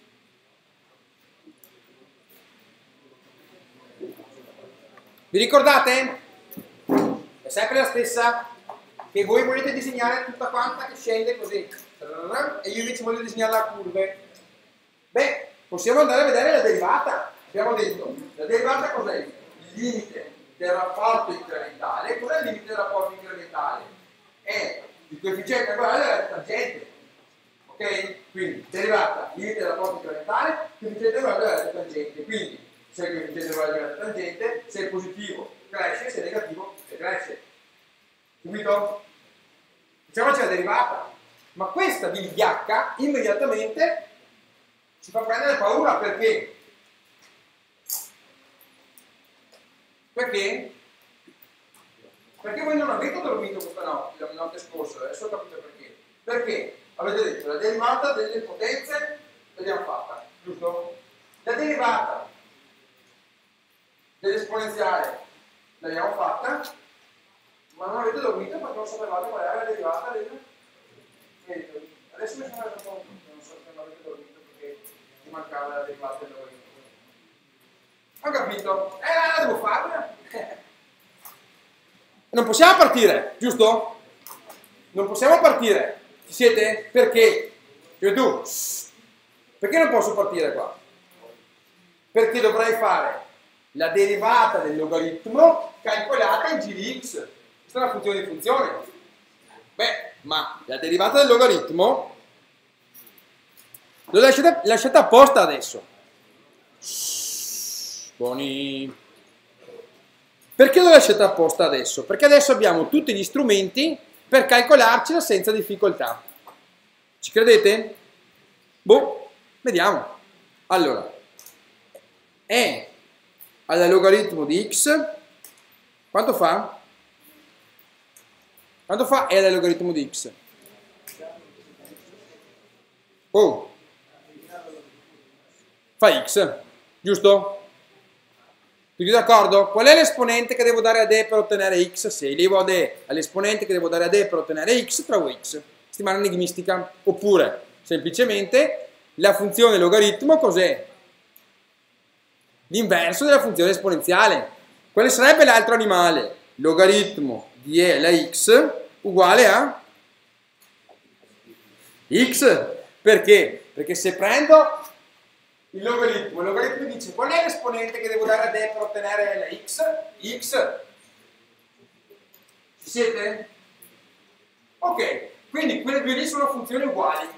Vi ricordate? È sempre la stessa, che voi volete disegnare tutta quanta che scende così, e io invece voglio disegnarla a curve. Beh, possiamo andare a vedere la derivata. Abbiamo detto, la derivata cos'è? Il limite del rapporto incrementale. Cos'è il limite del rapporto incrementale? È il coefficiente angolare della tangente. Ok? Quindi, derivata, limite del rapporto incrementale, coefficiente angolare della tangente. Quindi, se il coefficiente angolare della tangente, se è positivo cresce, se è negativo cresce. Subito? Diciamoci la derivata. Ma questa di vigliacca immediatamente ci fa prendere paura. Perché? Perché? Perché voi non avete dormito questa notte, la notte scorsa, adesso ho capito perché. Perché? Avete detto, la derivata delle potenze l'abbiamo fatta, giusto? La derivata dell'esponenziale l'abbiamo fatta, ma non avete dormito perché non sapevate qual era la derivata del... Adesso mi sono reso conto che non, so, che non avete dormito perché mi mancava la derivata del logaritmo. Ho capito, eh, devo farla. Non possiamo partire, giusto? Non possiamo partire. Ci siete? Perché? Io tu. Perché non posso partire qua? perché dovrei fare la derivata del logaritmo calcolata in g di x. Questa è una funzione di funzione. Beh, ma la derivata del logaritmo l'ho lasciata, lasciata apposta adesso. Buoni. Perché l'ho lasciata apposta adesso? Perché adesso abbiamo tutti gli strumenti per calcolarcela senza difficoltà. Ci credete? Boh, vediamo. Allora, e alla logaritmo di x, quanto fa? Quanto fa e alla logaritmo di x? Oh, fa x, giusto? Tutti d'accordo? Qual è l'esponente che devo dare ad e per ottenere x? Se elevo ad e all'esponente che devo dare ad e per ottenere x, trovo x. Settimana enigmistica. Oppure, semplicemente, la funzione logaritmo cos'è? L'inverso della funzione esponenziale. Quale sarebbe l'altro animale? Logaritmo di e alla x uguale a x. Perché? Perché se prendo il logaritmo, il logaritmo dice qual è l'esponente che devo dare ad e per ottenere la x? X. Ci siete? Ok, quindi quelle due lì sono funzioni uguali.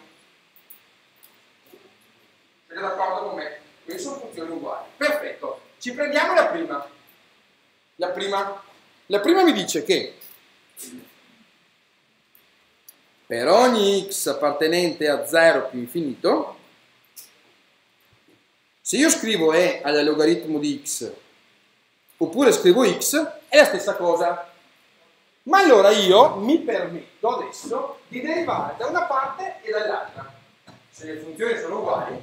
Siete d'accordo con me? Queste sono funzioni uguali. Perfetto. Ci prendiamo la prima. La prima. La prima mi dice che per ogni x appartenente a zero più infinito, se io scrivo e alla logaritmo di x oppure scrivo x, è la stessa cosa. Ma allora io mi permetto adesso di derivare da una parte e dall'altra. Se le funzioni sono uguali,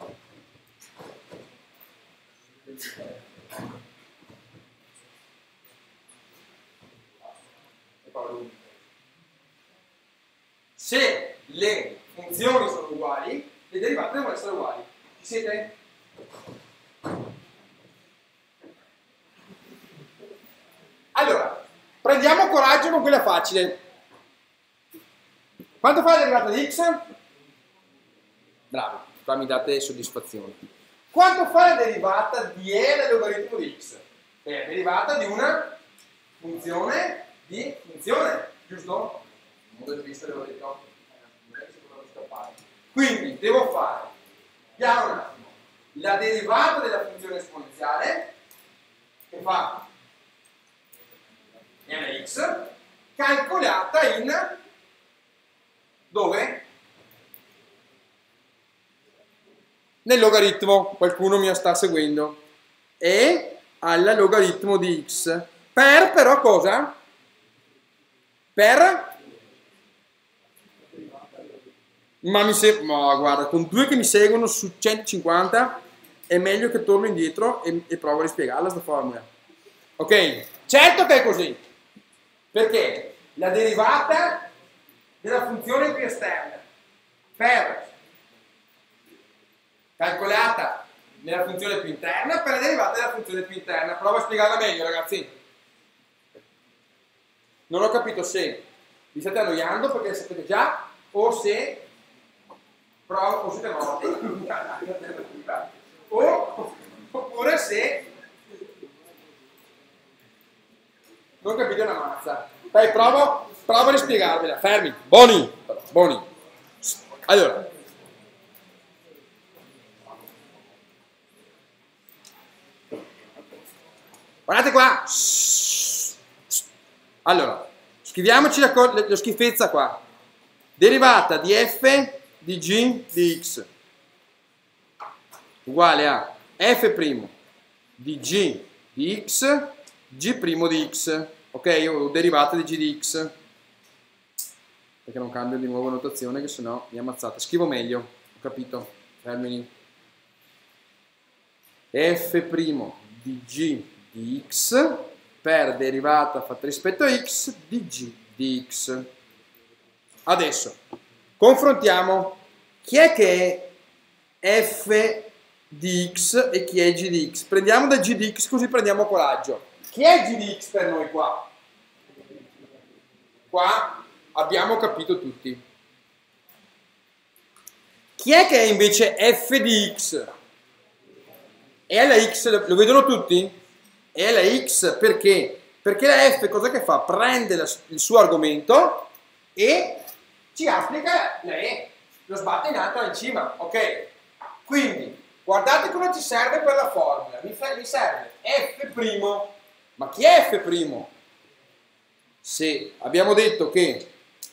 se le funzioni sono uguali, le derivate devono essere uguali. Ci siete? Allora, prendiamo coraggio con quella facile. Quanto fa la derivata di x? Bravo, qua mi date soddisfazione. Quanto fa la derivata di e del logaritmo di x? È la derivata di una funzione di funzione, giusto? Quindi devo fare, piano un attimo, la derivata della funzione esponenziale, che fa mx, calcolata in dove? Nel logaritmo, qualcuno mi sta seguendo, e alla logaritmo di x, per però cosa? Per? Ma mi sembra, ma guarda, con due che mi seguono su centocinquanta è meglio che torno indietro e, e provo a rispiegarla sta formula. Ok, certo che è così, perché la derivata della funzione più esterna per calcolata nella funzione più interna per la derivata della funzione più interna. Provo a spiegarla meglio, ragazzi. Non ho capito se vi state annoiando perché la sapete già o se provo o siete morti o, oppure se non capite una mazza. Dai, provo, provo a rispiegarvela. Fermi, buoni, buoni. Allora, guardate qua. Allora, scriviamoci la, la schifezza qua. Derivata di f di g di x uguale a f' di g di x, g' di x. Ok, o derivata di g di x. Perché non cambio di nuovo notazione, che sennò mi ammazzate. Scrivo meglio, ho capito. Termini. F' di g di x per derivata fatta rispetto a x di g di x. Adesso confrontiamo chi è che è f di x e chi è g di x. Prendiamo da g di x così prendiamo coraggio. Chi è g di x per noi qua? Qua abbiamo capito tutti. Chi è che è invece f di x? è alla x, lo vedono tutti? È alla x perché? Perché la f cosa che fa? Prende la, il suo argomento e ci applica la e, lo sbatte in alto in cima, ok? Quindi, guardate cosa ci serve per la formula, mi, mi serve f', ma chi è f'? Se abbiamo detto che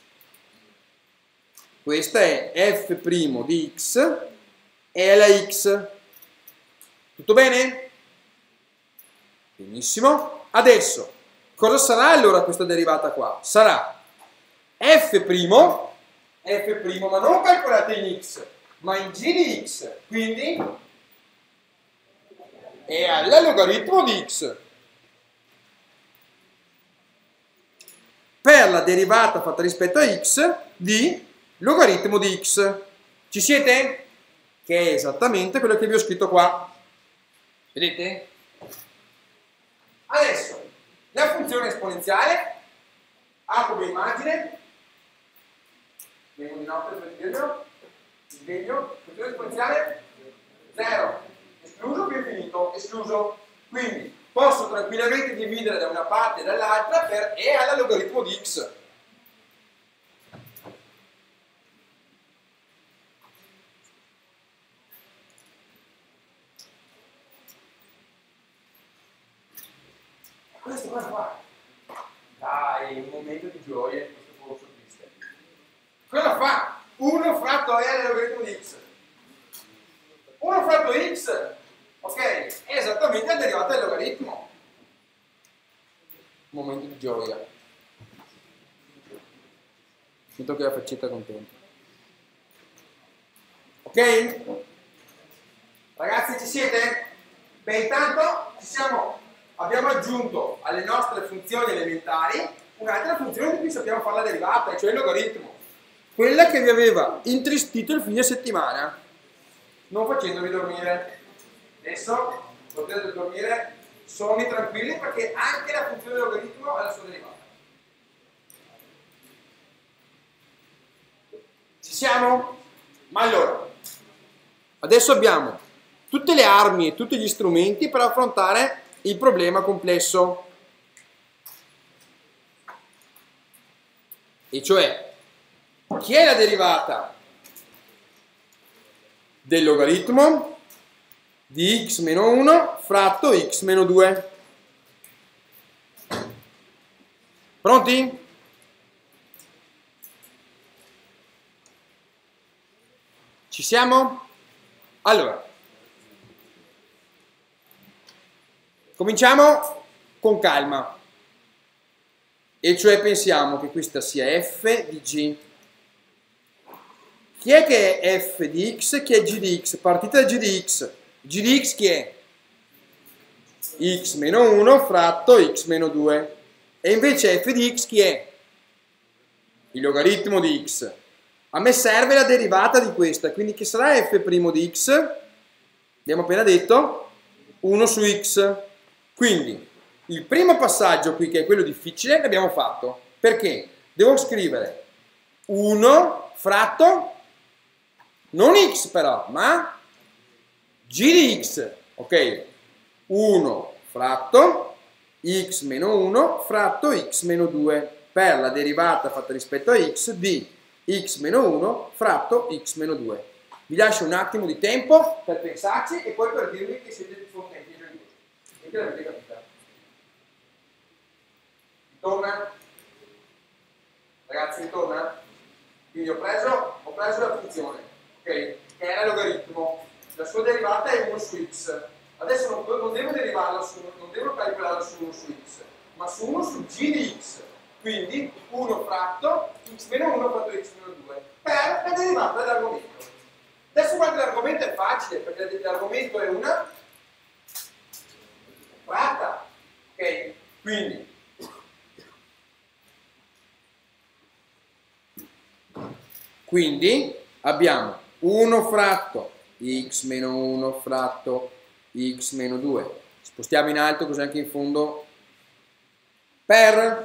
questa è f' di x, è la x, tutto bene? Benissimo, adesso cosa sarà allora questa derivata qua? Sarà f', f', ma non calcolate in x, ma in g di x, quindi è alla logaritmo di x. Per la derivata fatta rispetto a x di logaritmo di x. Ci siete? Che è esattamente quello che vi ho scritto qua. Vedete? Adesso, la funzione esponenziale ha come immagine, vengo di notte per dirlo, sveglio, funzione esponenziale zero, escluso, qui è finito, escluso, quindi posso tranquillamente dividere da una parte e dall'altra per e alla logaritmo di x. Questo cosa fa? Dai, un momento di gioia in questo corso triste. Cosa fa? uno fratto e alla logaritmo di x. uno fratto x, ok, è esattamente la derivata del logaritmo. Un momento di gioia. Sento che la faccetta contenta. Ok? Ragazzi, ci siete? Beh, intanto ci siamo, abbiamo aggiunto alle nostre funzioni elementari un'altra funzione di cui sappiamo fare la derivata, cioè il logaritmo. Quella che vi aveva intristito il fine settimana, non facendovi dormire. Adesso potete dormire sonni tranquilli perché anche la funzione del logaritmo ha la sua derivata. Ci siamo? Ma allora, adesso abbiamo tutte le armi e tutti gli strumenti per affrontare il problema complesso. E cioè, chi è la derivata del logaritmo di x meno uno fratto x meno due? Pronti? Ci siamo? Allora, cominciamo con calma, e cioè pensiamo che questa sia f di g. Chi è che è f di x? Chi è g di x? Partite da g di x. G di x chi è? X meno uno fratto x meno due. E invece f di x chi è? Il logaritmo di x. A me serve la derivata di questa, quindi che sarà f' di x? Abbiamo appena detto uno su x. Quindi il primo passaggio qui, che è quello difficile, l'abbiamo fatto. Perché? Devo scrivere uno fratto non x però, ma g di x, ok? uno fratto x meno uno fratto x meno due per la derivata fatta rispetto a x di x meno uno fratto x meno due. Vi lascio un attimo di tempo per pensarci e poi per dirvi che siete contenti e gioiosi. E che l'avete capita. Torna? Ragazzi, torna? Quindi ho preso, ho preso la funzione, ok? Che era logaritmo. La sua derivata è uno su x. Adesso non, non devo derivarla su, non devo calcolarla su uno su x, ma su uno su g di x. Quindi uno fratto x meno uno fratto x meno due per la derivata dell'argomento. Adesso guarda, l'argomento è facile perché l'argomento è una fratta, ok? Quindi quindi abbiamo uno fratto x meno uno fratto x meno due. Spostiamo in alto così anche in fondo per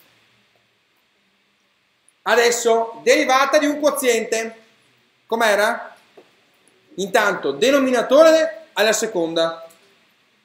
adesso derivata di un quoziente. Com'era? Intanto denominatore alla seconda,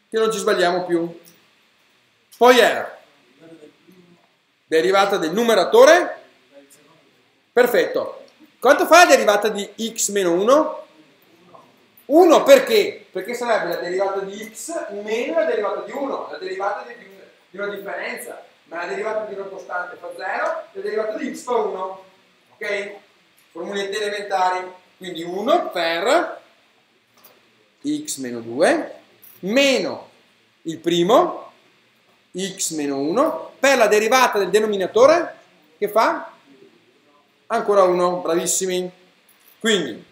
che non ci sbagliamo più. Poi era derivata del numeratore. Perfetto. Quanto fa la derivata di x meno uno? uno perché? Perché sarebbe la derivata di x meno la derivata di uno, la derivata di, di una differenza, ma la derivata di una costante fa zero, la derivata di x fa uno. Ok? Formulette elementari. Quindi uno per x meno due meno il primo x meno uno per la derivata del denominatore che fa ancora uno. Bravissimi. Quindi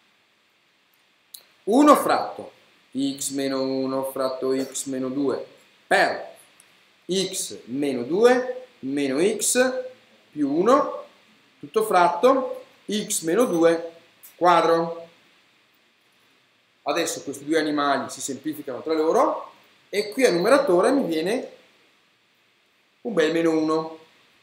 uno fratto x meno uno fratto x meno due per x meno due meno x più uno tutto fratto x meno due quadro. Adesso questi due animali si semplificano tra loro e qui al numeratore mi viene un bel meno uno.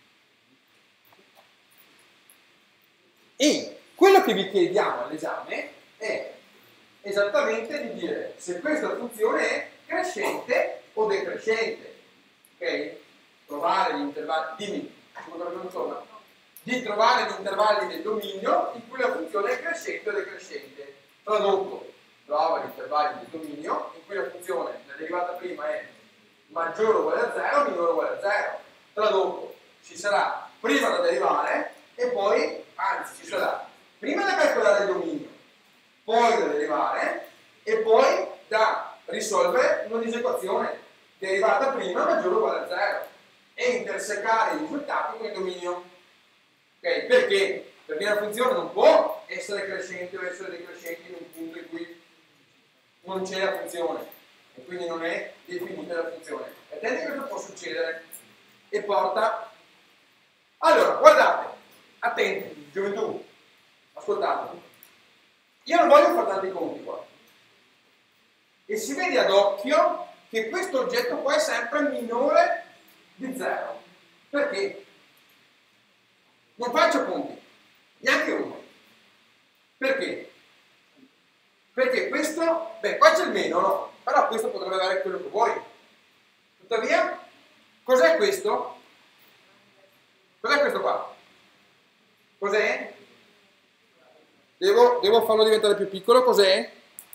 E quello che vi chiediamo all'esame è esattamente di dire se questa funzione è crescente o decrescente. Ok? Trovare gli intervalli, dimmi, di trovare gli intervalli del dominio in cui la funzione è crescente o decrescente. Tradotto, trova gli intervalli del dominio in cui la funzione, la derivata prima è maggiore o uguale a zero, minore o uguale a zero. Tradotto, ci sarà prima da derivare e poi, anzi, ci sarà prima da calcolare il dominio, poi da derivare e poi da risolvere una disequazione derivata prima maggiore o uguale a zero e intersecare i risultati con il dominio. Ok? Perché? Perché la funzione non può essere crescente o essere decrescente in un punto in cui non c'è la funzione e quindi non è definita la funzione. E attenti cosa può succedere e porta. Allora, guardate, attenti, gioventù, ascoltate, io non voglio fare tanti conti qua e si vede ad occhio che questo oggetto qua è sempre minore di zero. Perché? Non faccio conti, neanche uno. Perché? Perché questo, beh, qua c'è il meno, no? Però questo potrebbe avere quello che vuoi. Tuttavia, cos'è questo? Cos'è questo qua? Cos'è? Devo, devo farlo diventare più piccolo, cos'è?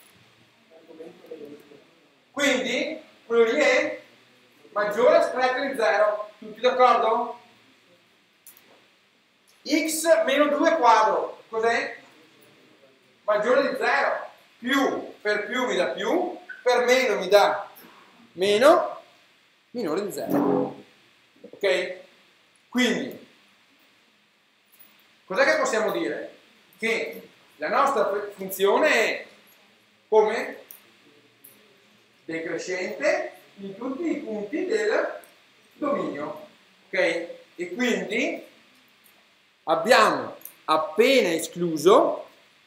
Quindi, quello lì è maggiore o stretto di zero. Tutti d'accordo? X meno due quadro, cos'è? Maggiore di zero. Più per più mi dà più, per meno mi dà meno, minore di zero. Ok? Quindi, cos'è che possiamo dire? Che la nostra funzione è come? Decrescente in tutti i punti del dominio. Ok? E quindi abbiamo appena escluso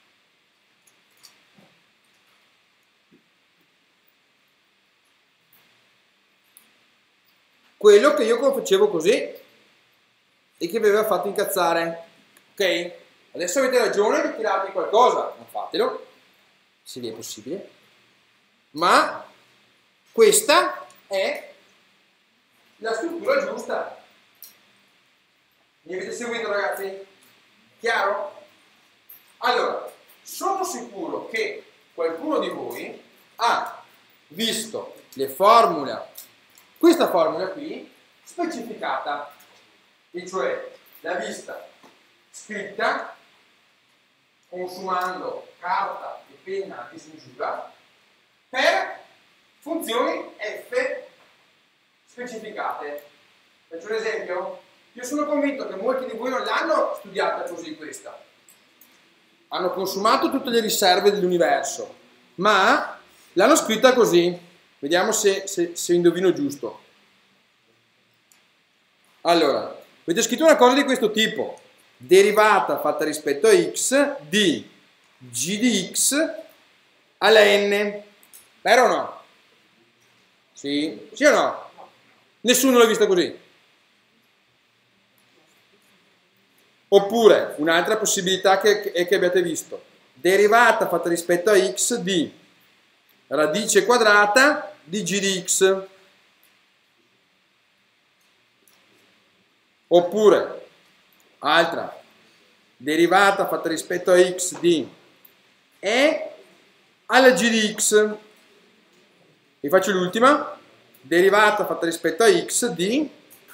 quello che io facevo così e che vi aveva fatto incazzare. Ok? Adesso avete ragione di tirarmi qualcosa, non fatelo, se vi è possibile, ma questa è la struttura giusta. Mi avete seguito, ragazzi? Chiaro? Allora, sono sicuro che qualcuno di voi ha visto le formule, questa formula qui, specificata, e cioè l'ha vista scritta consumando carta e penna a dismisura per funzioni f specificate. Faccio un esempio? Io sono convinto che molti di voi non l'hanno studiata così questa. Hanno consumato tutte le riserve dell'universo, ma l'hanno scritta così. Vediamo se, se, se indovino giusto. Allora, avete scritto una cosa di questo tipo. Derivata fatta rispetto a x di g di x alla n. Vero o no? Sì? Sì o no? Nessuno l'ha vista così. Oppure, un'altra possibilità che, che, che abbiate visto. Derivata fatta rispetto a x di radice quadrata di g di x. Oppure, altra, derivata fatta rispetto a x di e alla g di x. Vi faccio l'ultima, derivata fatta rispetto a x di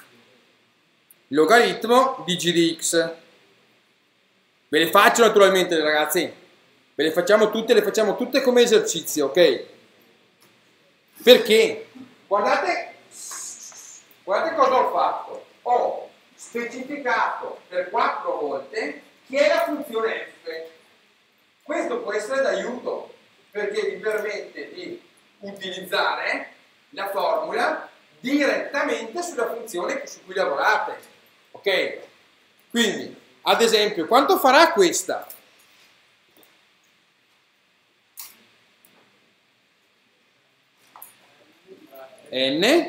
logaritmo di g di x. Ve le faccio naturalmente, ragazzi, ve le facciamo tutte, le facciamo tutte come esercizio, ok? Perché? Guardate, guardate cosa ho fatto. Ho specificato per quattro volte chi è la funzione f. Questo può essere d'aiuto, perché vi permette di utilizzare la formula direttamente sulla funzione su cui lavorate. Ok? Quindi, ad esempio, quanto farà questa? N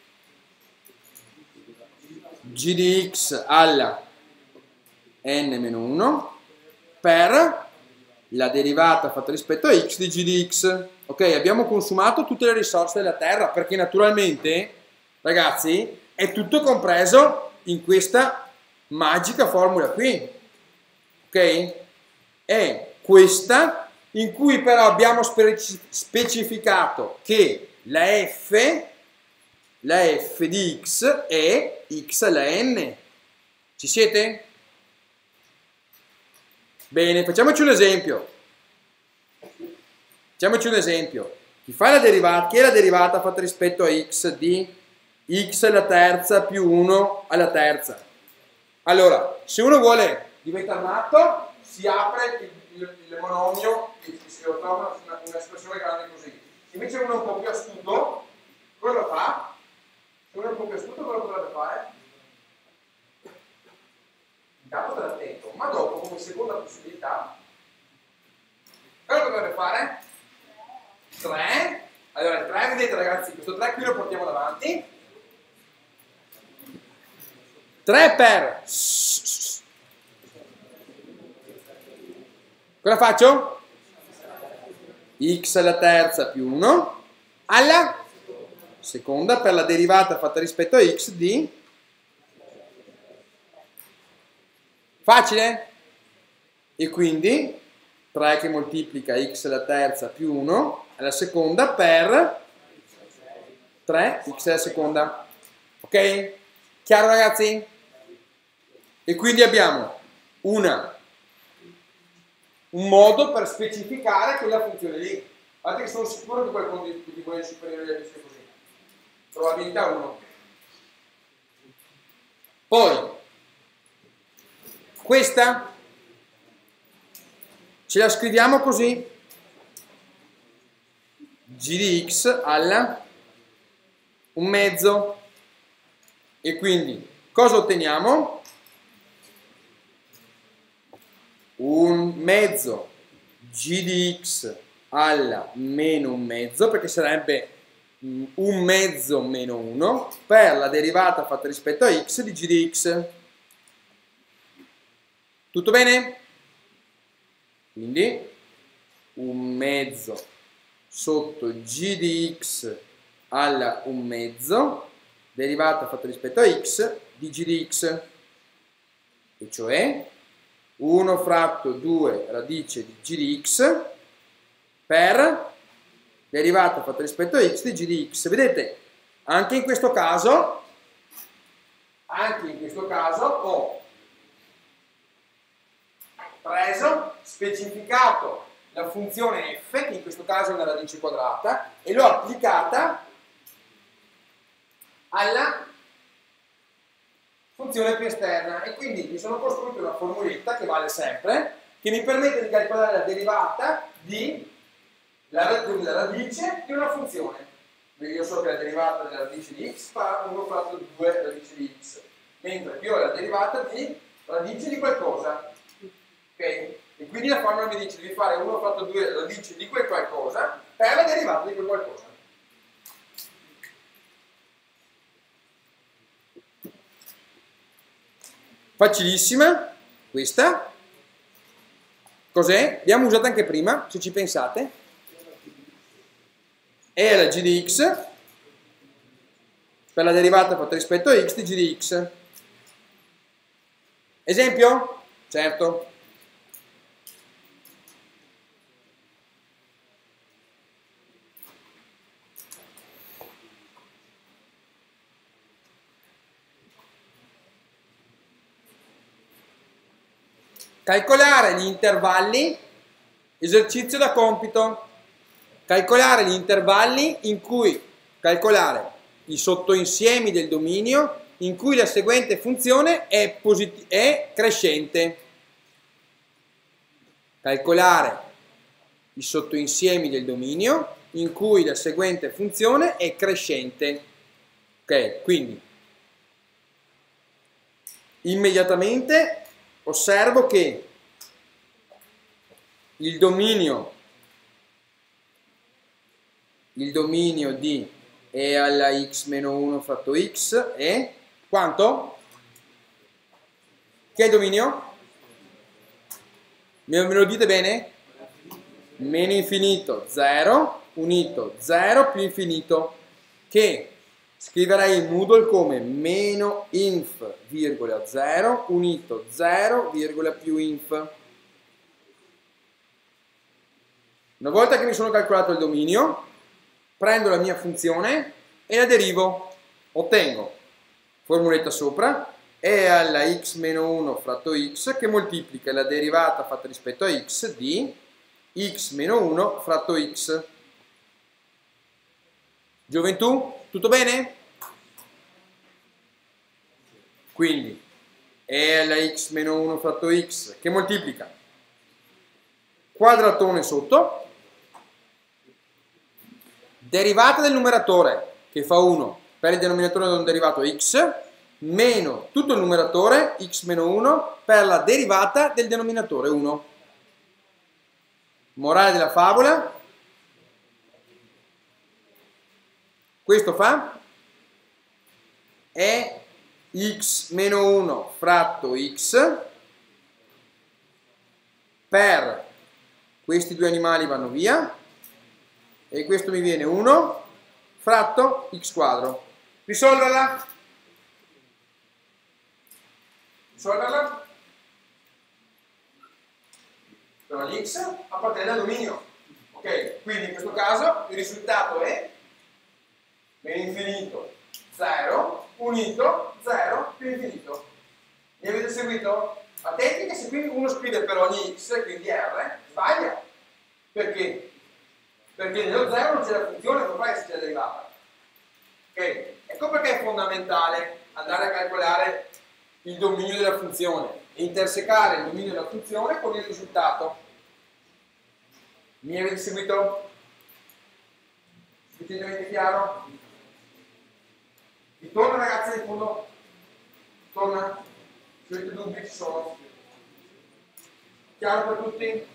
g di x alla n meno uno per la derivata fatta rispetto a x di g di x. Ok, abbiamo consumato tutte le risorse della Terra, perché naturalmente, ragazzi, è tutto compreso in questa magica formula qui. Ok? È questa in cui però abbiamo specificato che la f, la f di x è x alla n. Ci siete? Bene, facciamoci un esempio. Facciamoci un esempio. Chi fa la derivata, chi è la derivata fatta rispetto a x di x alla terza più uno alla terza? Allora, se uno vuole diventare matto, si apre il, il, il monomio e si lo trova una, un'espressione grande così. Se invece uno è un po' più astuto, cosa fa? Se uno è un po' più astuto, cosa potrebbe fare? Intanto state attento, ma dopo, come seconda possibilità, cosa dovrebbe fare? tre. Allora, il tre, vedete ragazzi, questo tre qui lo portiamo davanti. tre per... Cosa faccio? X alla terza più uno alla seconda per la derivata fatta rispetto a x di... Facile? E quindi tre che moltiplica x alla terza più uno alla seconda per tre x alla seconda. Ok? Chiaro ragazzi? E quindi abbiamo una, un modo per specificare quella funzione lì. Guardate che sono sicuro che qualcuno di, di voi superiori ha visto così. Probabilità uno. Poi, questa ce la scriviamo così. G di x alla un mezzo. E quindi cosa otteniamo? Un mezzo g di x alla meno un mezzo, perché sarebbe un mezzo meno uno per la derivata fatta rispetto a x di g di x. Tutto bene? Quindi un mezzo sotto g di x alla un mezzo derivata fatta rispetto a x di g di x, e cioè uno fratto due radice di g di x per derivata fatta rispetto a x di g di x. Vedete? Anche in questo caso, anche in questo caso ho preso, specificato la funzione f, che in questo caso è una radice quadrata, e l'ho applicata alla funzione più esterna, e quindi mi sono costruito una formuletta che vale sempre, che mi permette di calcolare la derivata di la, della radice di una funzione. Io so che la derivata della radice di x fa uno fratto due radice di x, mentre qui ho la derivata di radice di qualcosa. Ok? E quindi la formula mi dice di fare uno fratto due radice di quel qualcosa per la derivata di quel qualcosa. Facilissima questa. Cos'è? L'abbiamo usata anche prima, se ci pensate. e alla g di x per la derivata fatta rispetto a x di g di x. Esempio? Certo. Calcolare gli intervalli, esercizio da compito. Calcolare gli intervalli in cui calcolare i sottoinsiemi del dominio in cui la seguente funzione è, è crescente. Calcolare i sottoinsiemi del dominio in cui la seguente funzione è crescente. Ok, quindi immediatamente osservo che il dominio il dominio di e alla x meno uno fratto x è quanto? Che è il dominio? Me lo dite bene? Meno infinito zero unito zero più infinito, che scriverei in Moodle come meno inf virgola zero unito zero virgola più inf. Una volta che mi sono calcolato il dominio, prendo la mia funzione e la derivo. Ottengo, formuletta sopra, e alla x meno uno fratto x che moltiplica la derivata fatta rispetto a x di x meno uno fratto x. Gioventù, tutto bene? Quindi e alla x meno uno fratto x che moltiplica quadratone sotto, derivata del numeratore che fa uno per il denominatore di un derivato x, meno tutto il numeratore x meno uno per la derivata del denominatore uno. Morale della favola, questo fa è x meno uno fratto x per questi due animali vanno via e questo mi viene uno fratto x quadro. Risolverla? Risolverla? Allora l'x appartiene al dominio. Ok, quindi in questo caso il risultato è meno infinito zero unito zero più infinito. Mi avete seguito? Attenti che se qui uno scrive per ogni x, quindi r, sbaglia. Perché? Perché nello zero non c'è la funzione, non fai se c'è la derivata. Ok? Ecco perché è fondamentale andare a calcolare il dominio della funzione e intersecare il dominio della funzione con il risultato. Mi avete seguito? Sufficientemente chiaro? Ritorna ragazzi in fondo? Torna? Se avete dubbi ci sono. Chiaro per tutti?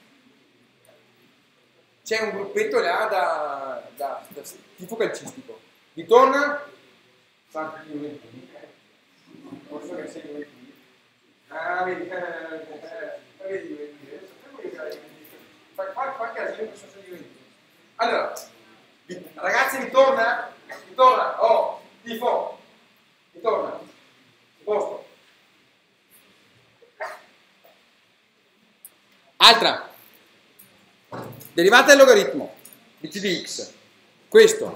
C'è un gruppetto là da, da, da tipo calcistico. Ritorna? Sempre più Juventini. Forse che sei Juventini. Ah, vedi, eh, vedi Juventini. Fai qualche casino che sono Juventini. Allora, ragazzi, ritorna? Ritorna? Oh, tifo. Ritorna. Posto. Altra. Derivata del logaritmo di g di x. Questo.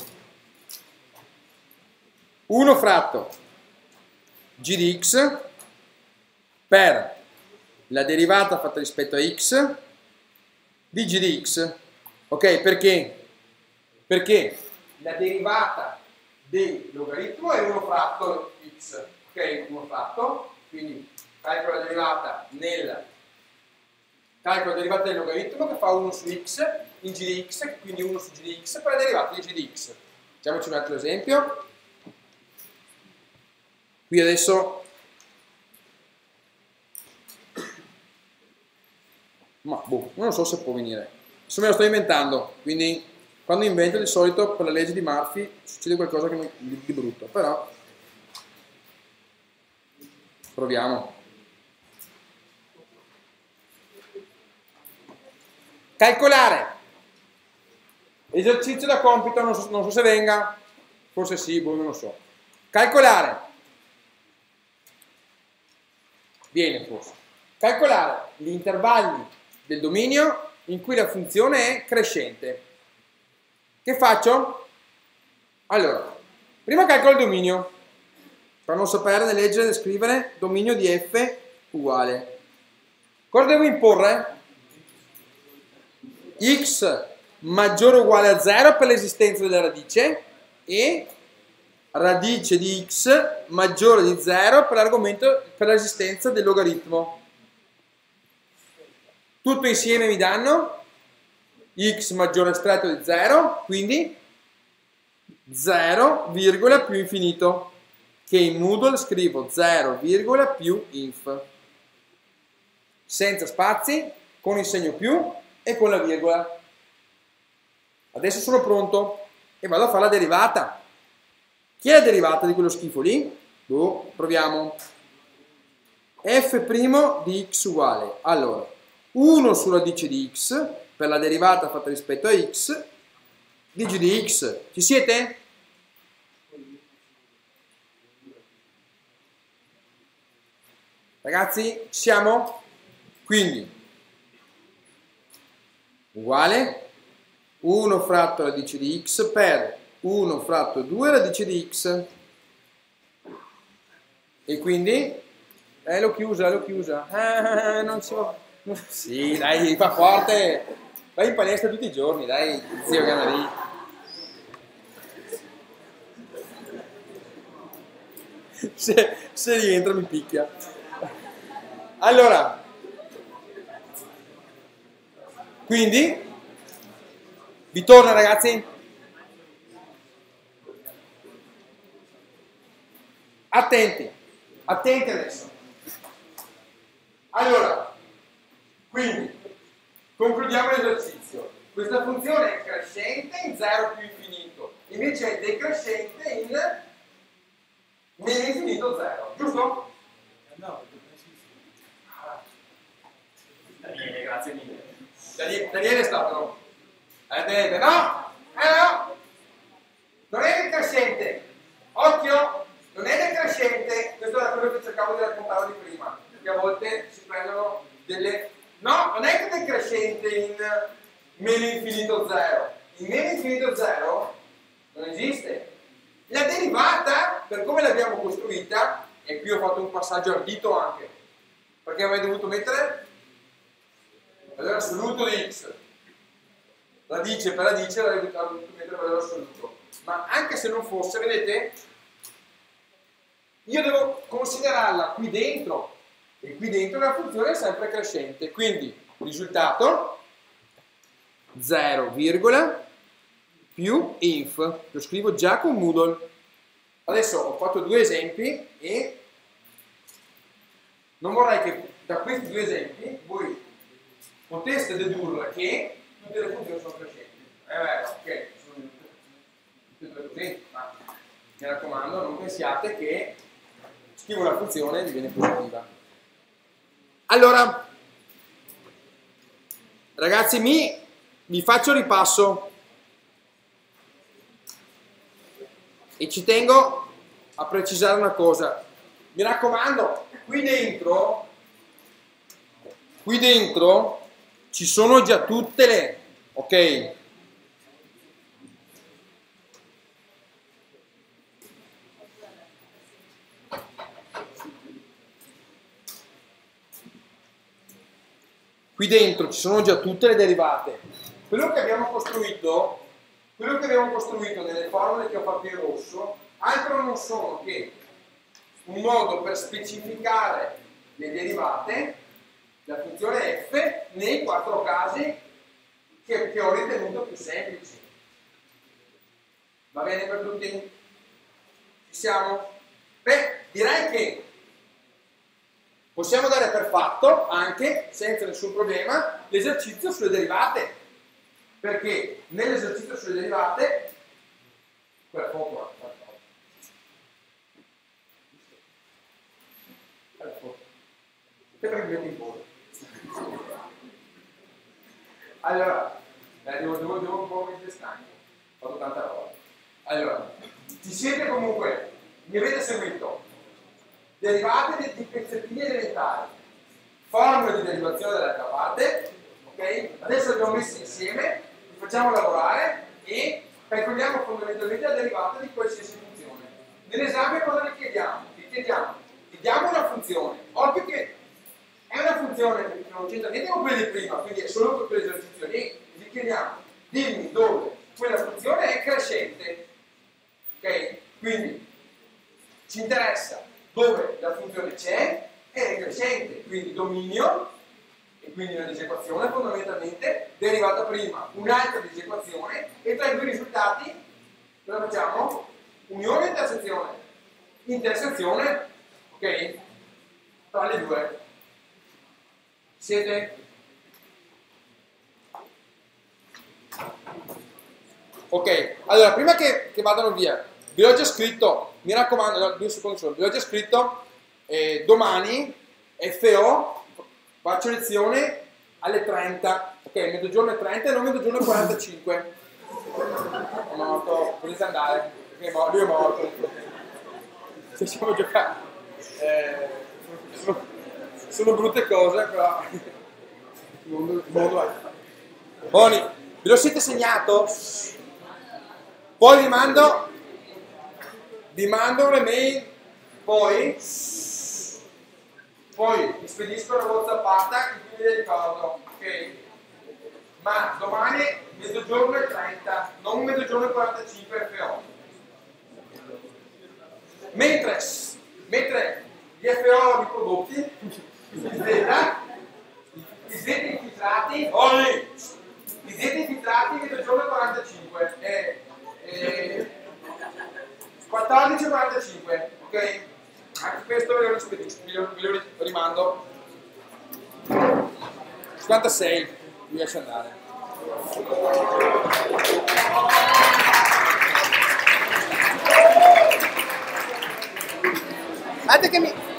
uno fratto g di x per la derivata fatta rispetto a x di g di x. Ok, perché? Perché la derivata del logaritmo è uno fratto x. Ok, uno fratto, quindi calcolo la derivata nel calcolo la derivata del logaritmo che fa uno su x in g di x, quindi uno su g di x per la derivata di g di x. Facciamoci un altro esempio. Qui adesso, ma boh, non so se può venire. Adesso me lo sto inventando, quindi quando invento di solito per la legge di Murphy succede qualcosa che mi, di, di brutto, però proviamo. Calcolare Esercizio da compito, non so, non so se venga, forse sì, boh, non lo so. Calcolare. Viene forse. Calcolare gli intervalli del dominio in cui la funzione è crescente. Che faccio? Allora, prima calcolo il dominio. Per non sapere né leggere né scrivere, dominio di f uguale. Cosa devo imporre? X maggiore o uguale a zero per l'esistenza della radice e radice di x maggiore di zero per l'argomento per l'esistenza del logaritmo. Tutto insieme mi danno x maggiore o stretto di zero, quindi zero, più infinito, che in Moodle scrivo zero, più inf. Senza spazi, con il segno più e con la virgola. Adesso sono pronto e vado a fare la derivata. Chi è la derivata di quello schifo lì? Boh, proviamo. F' di x uguale. Allora, uno su radice di x, per la derivata fatta rispetto a x, di g di x. Ci siete? Ragazzi, ci siamo? Quindi, uguale uno fratto radice di x per uno fratto due radice di x. E quindi, eh, l'ho chiusa, l'ho chiusa. Ah, non so. Sì, dai, fa forte. Vai in palestra tutti i giorni, dai, zio Ganarì. Se, se rientra mi picchia. Allora, quindi, vi torna ragazzi? Attenti, attenti adesso. Allora, quindi, concludiamo l'esercizio. Questa funzione è crescente in zero più infinito, invece è decrescente in meno infinito zero, giusto? No. Daniele, grazie mille. Daniele, Daniele sta però. Eh, Daniele, no! Eh no! Non è decrescente. Occhio! Non è decrescente. Questo era quello che cercavo di raccontarvi prima. Perché a volte si prendono delle... No, non è che è decrescente in meno infinito zero. In meno infinito zero non esiste. La derivata, per come l'abbiamo costruita, e qui ho fatto un passaggio ardito anche, perché avrei dovuto mettere valore assoluto di x, radice per radice avrei dovuto mettere valore assoluto, ma anche se non fosse, vedete, io devo considerarla qui dentro, e qui dentro la funzione è sempre crescente, quindi risultato zero, più inf, lo scrivo già con Moodle. Adesso ho fatto due esempi e non vorrei che da questi due esempi voi poteste dedurre che tutte le funzioni sono crescenti. È vero, ok, sono tutte e due così, ma mi raccomando non pensiate che scrivo una funzione e diviene positiva. Allora, ragazzi, mi, vi faccio il ripasso. E ci tengo a precisare una cosa, mi raccomando, qui dentro, qui dentro ci sono già tutte le, ok? Qui dentro ci sono già tutte le derivate. Quello che abbiamo costruito Quello che abbiamo costruito nelle formule che ho fatto in rosso, altro non sono che un modo per specificare le derivate, la funzione f, nei quattro casi che, che ho ritenuto più semplici. Va bene per tutti? Ci siamo? Beh, direi che possiamo dare per fatto, anche senza nessun problema, l'esercizio sulle derivate. Perché nell'esercizio sulle derivate, quella foto, quella foto, sembra che mi metti in volo. Allora, devo, devo, devo un po' mettere stanco. Ho fatto tanta roba. Allora, ci siete comunque, mi avete seguito. Derivate di pezzettini elementari, formule di derivazione dell'altra parte, ok? Adesso li abbiamo messi insieme, li facciamo lavorare e calcoliamo fondamentalmente la derivata di qualsiasi funzione. Nell'esame cosa vi chiediamo? Vi chiediamo, chiediamo una funzione, occhio che è una funzione che non c'entra niente con quelle di prima, quindi è solo per quell'esercizio lì, vi chiediamo, dimmi dove quella funzione è crescente, ok? Quindi ci interessa dove la funzione c'è ed è crescente, quindi dominio, e quindi una disequazione fondamentalmente, derivata prima un'altra disequazione, e tra i due risultati cosa facciamo? Unione e intersezione. Intersezione, ok? Tra le due. Siete? Ok, allora prima che, che vadano via, vi ho già scritto, mi raccomando, no, due secondi solo, vi ho già scritto eh, domani F O, faccio lezione alle trenta, ok, mezzogiorno e trenta e non mezzogiorno e quarantacinque. È morto, potete andare, perché lui è morto. Se siamo giocati. Eh, sono, sono brutte cose, però il mondo, il mondo è. Boni, ve lo siete segnato? Poi vi mando, vi mando le mail, poi, poi vi spedisco una whatsappata in cui vi ricordo, ok? Ma domani mezzogiorno e trenta, non mezzogiorno e quarantacinque F O. Mentre, mentre gli F O di prodotti, gli Z, gli Z infiltrati, ogni, gli Z infiltrati mezzogiorno e quarantacinque, e, e quattordici e quarantacinque, ok? Anche questo ve lo rispedisco, ve lo, ve lo rimando. cinquantasei, mi lascio andare. Guardate che mi...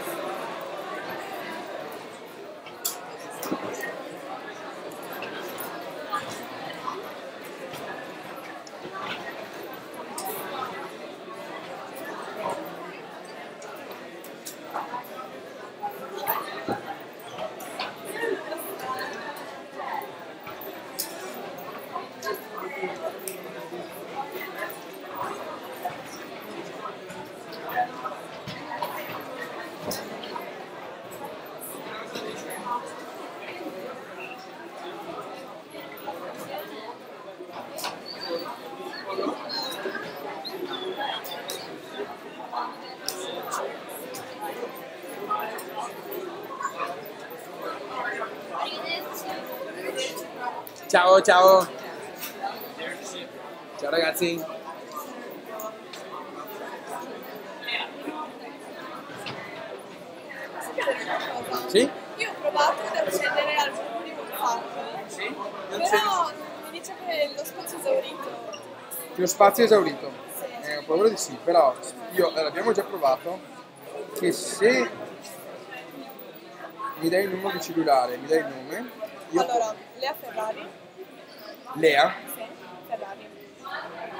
Ciao, ciao. Ciao ragazzi. Sì? Io ho provato ad accedere al gruppo di WhatsApp, Sì? però mi dice che lo spazio è esaurito. Che lo spazio è esaurito? Sì. Eh, ho paura di sì, però io eh, l'abbiamo già provato che se mi dai il numero di cellulare, mi dai il nome, io... Allora, Lea Ferrari. Lea? Sì, Ferrari.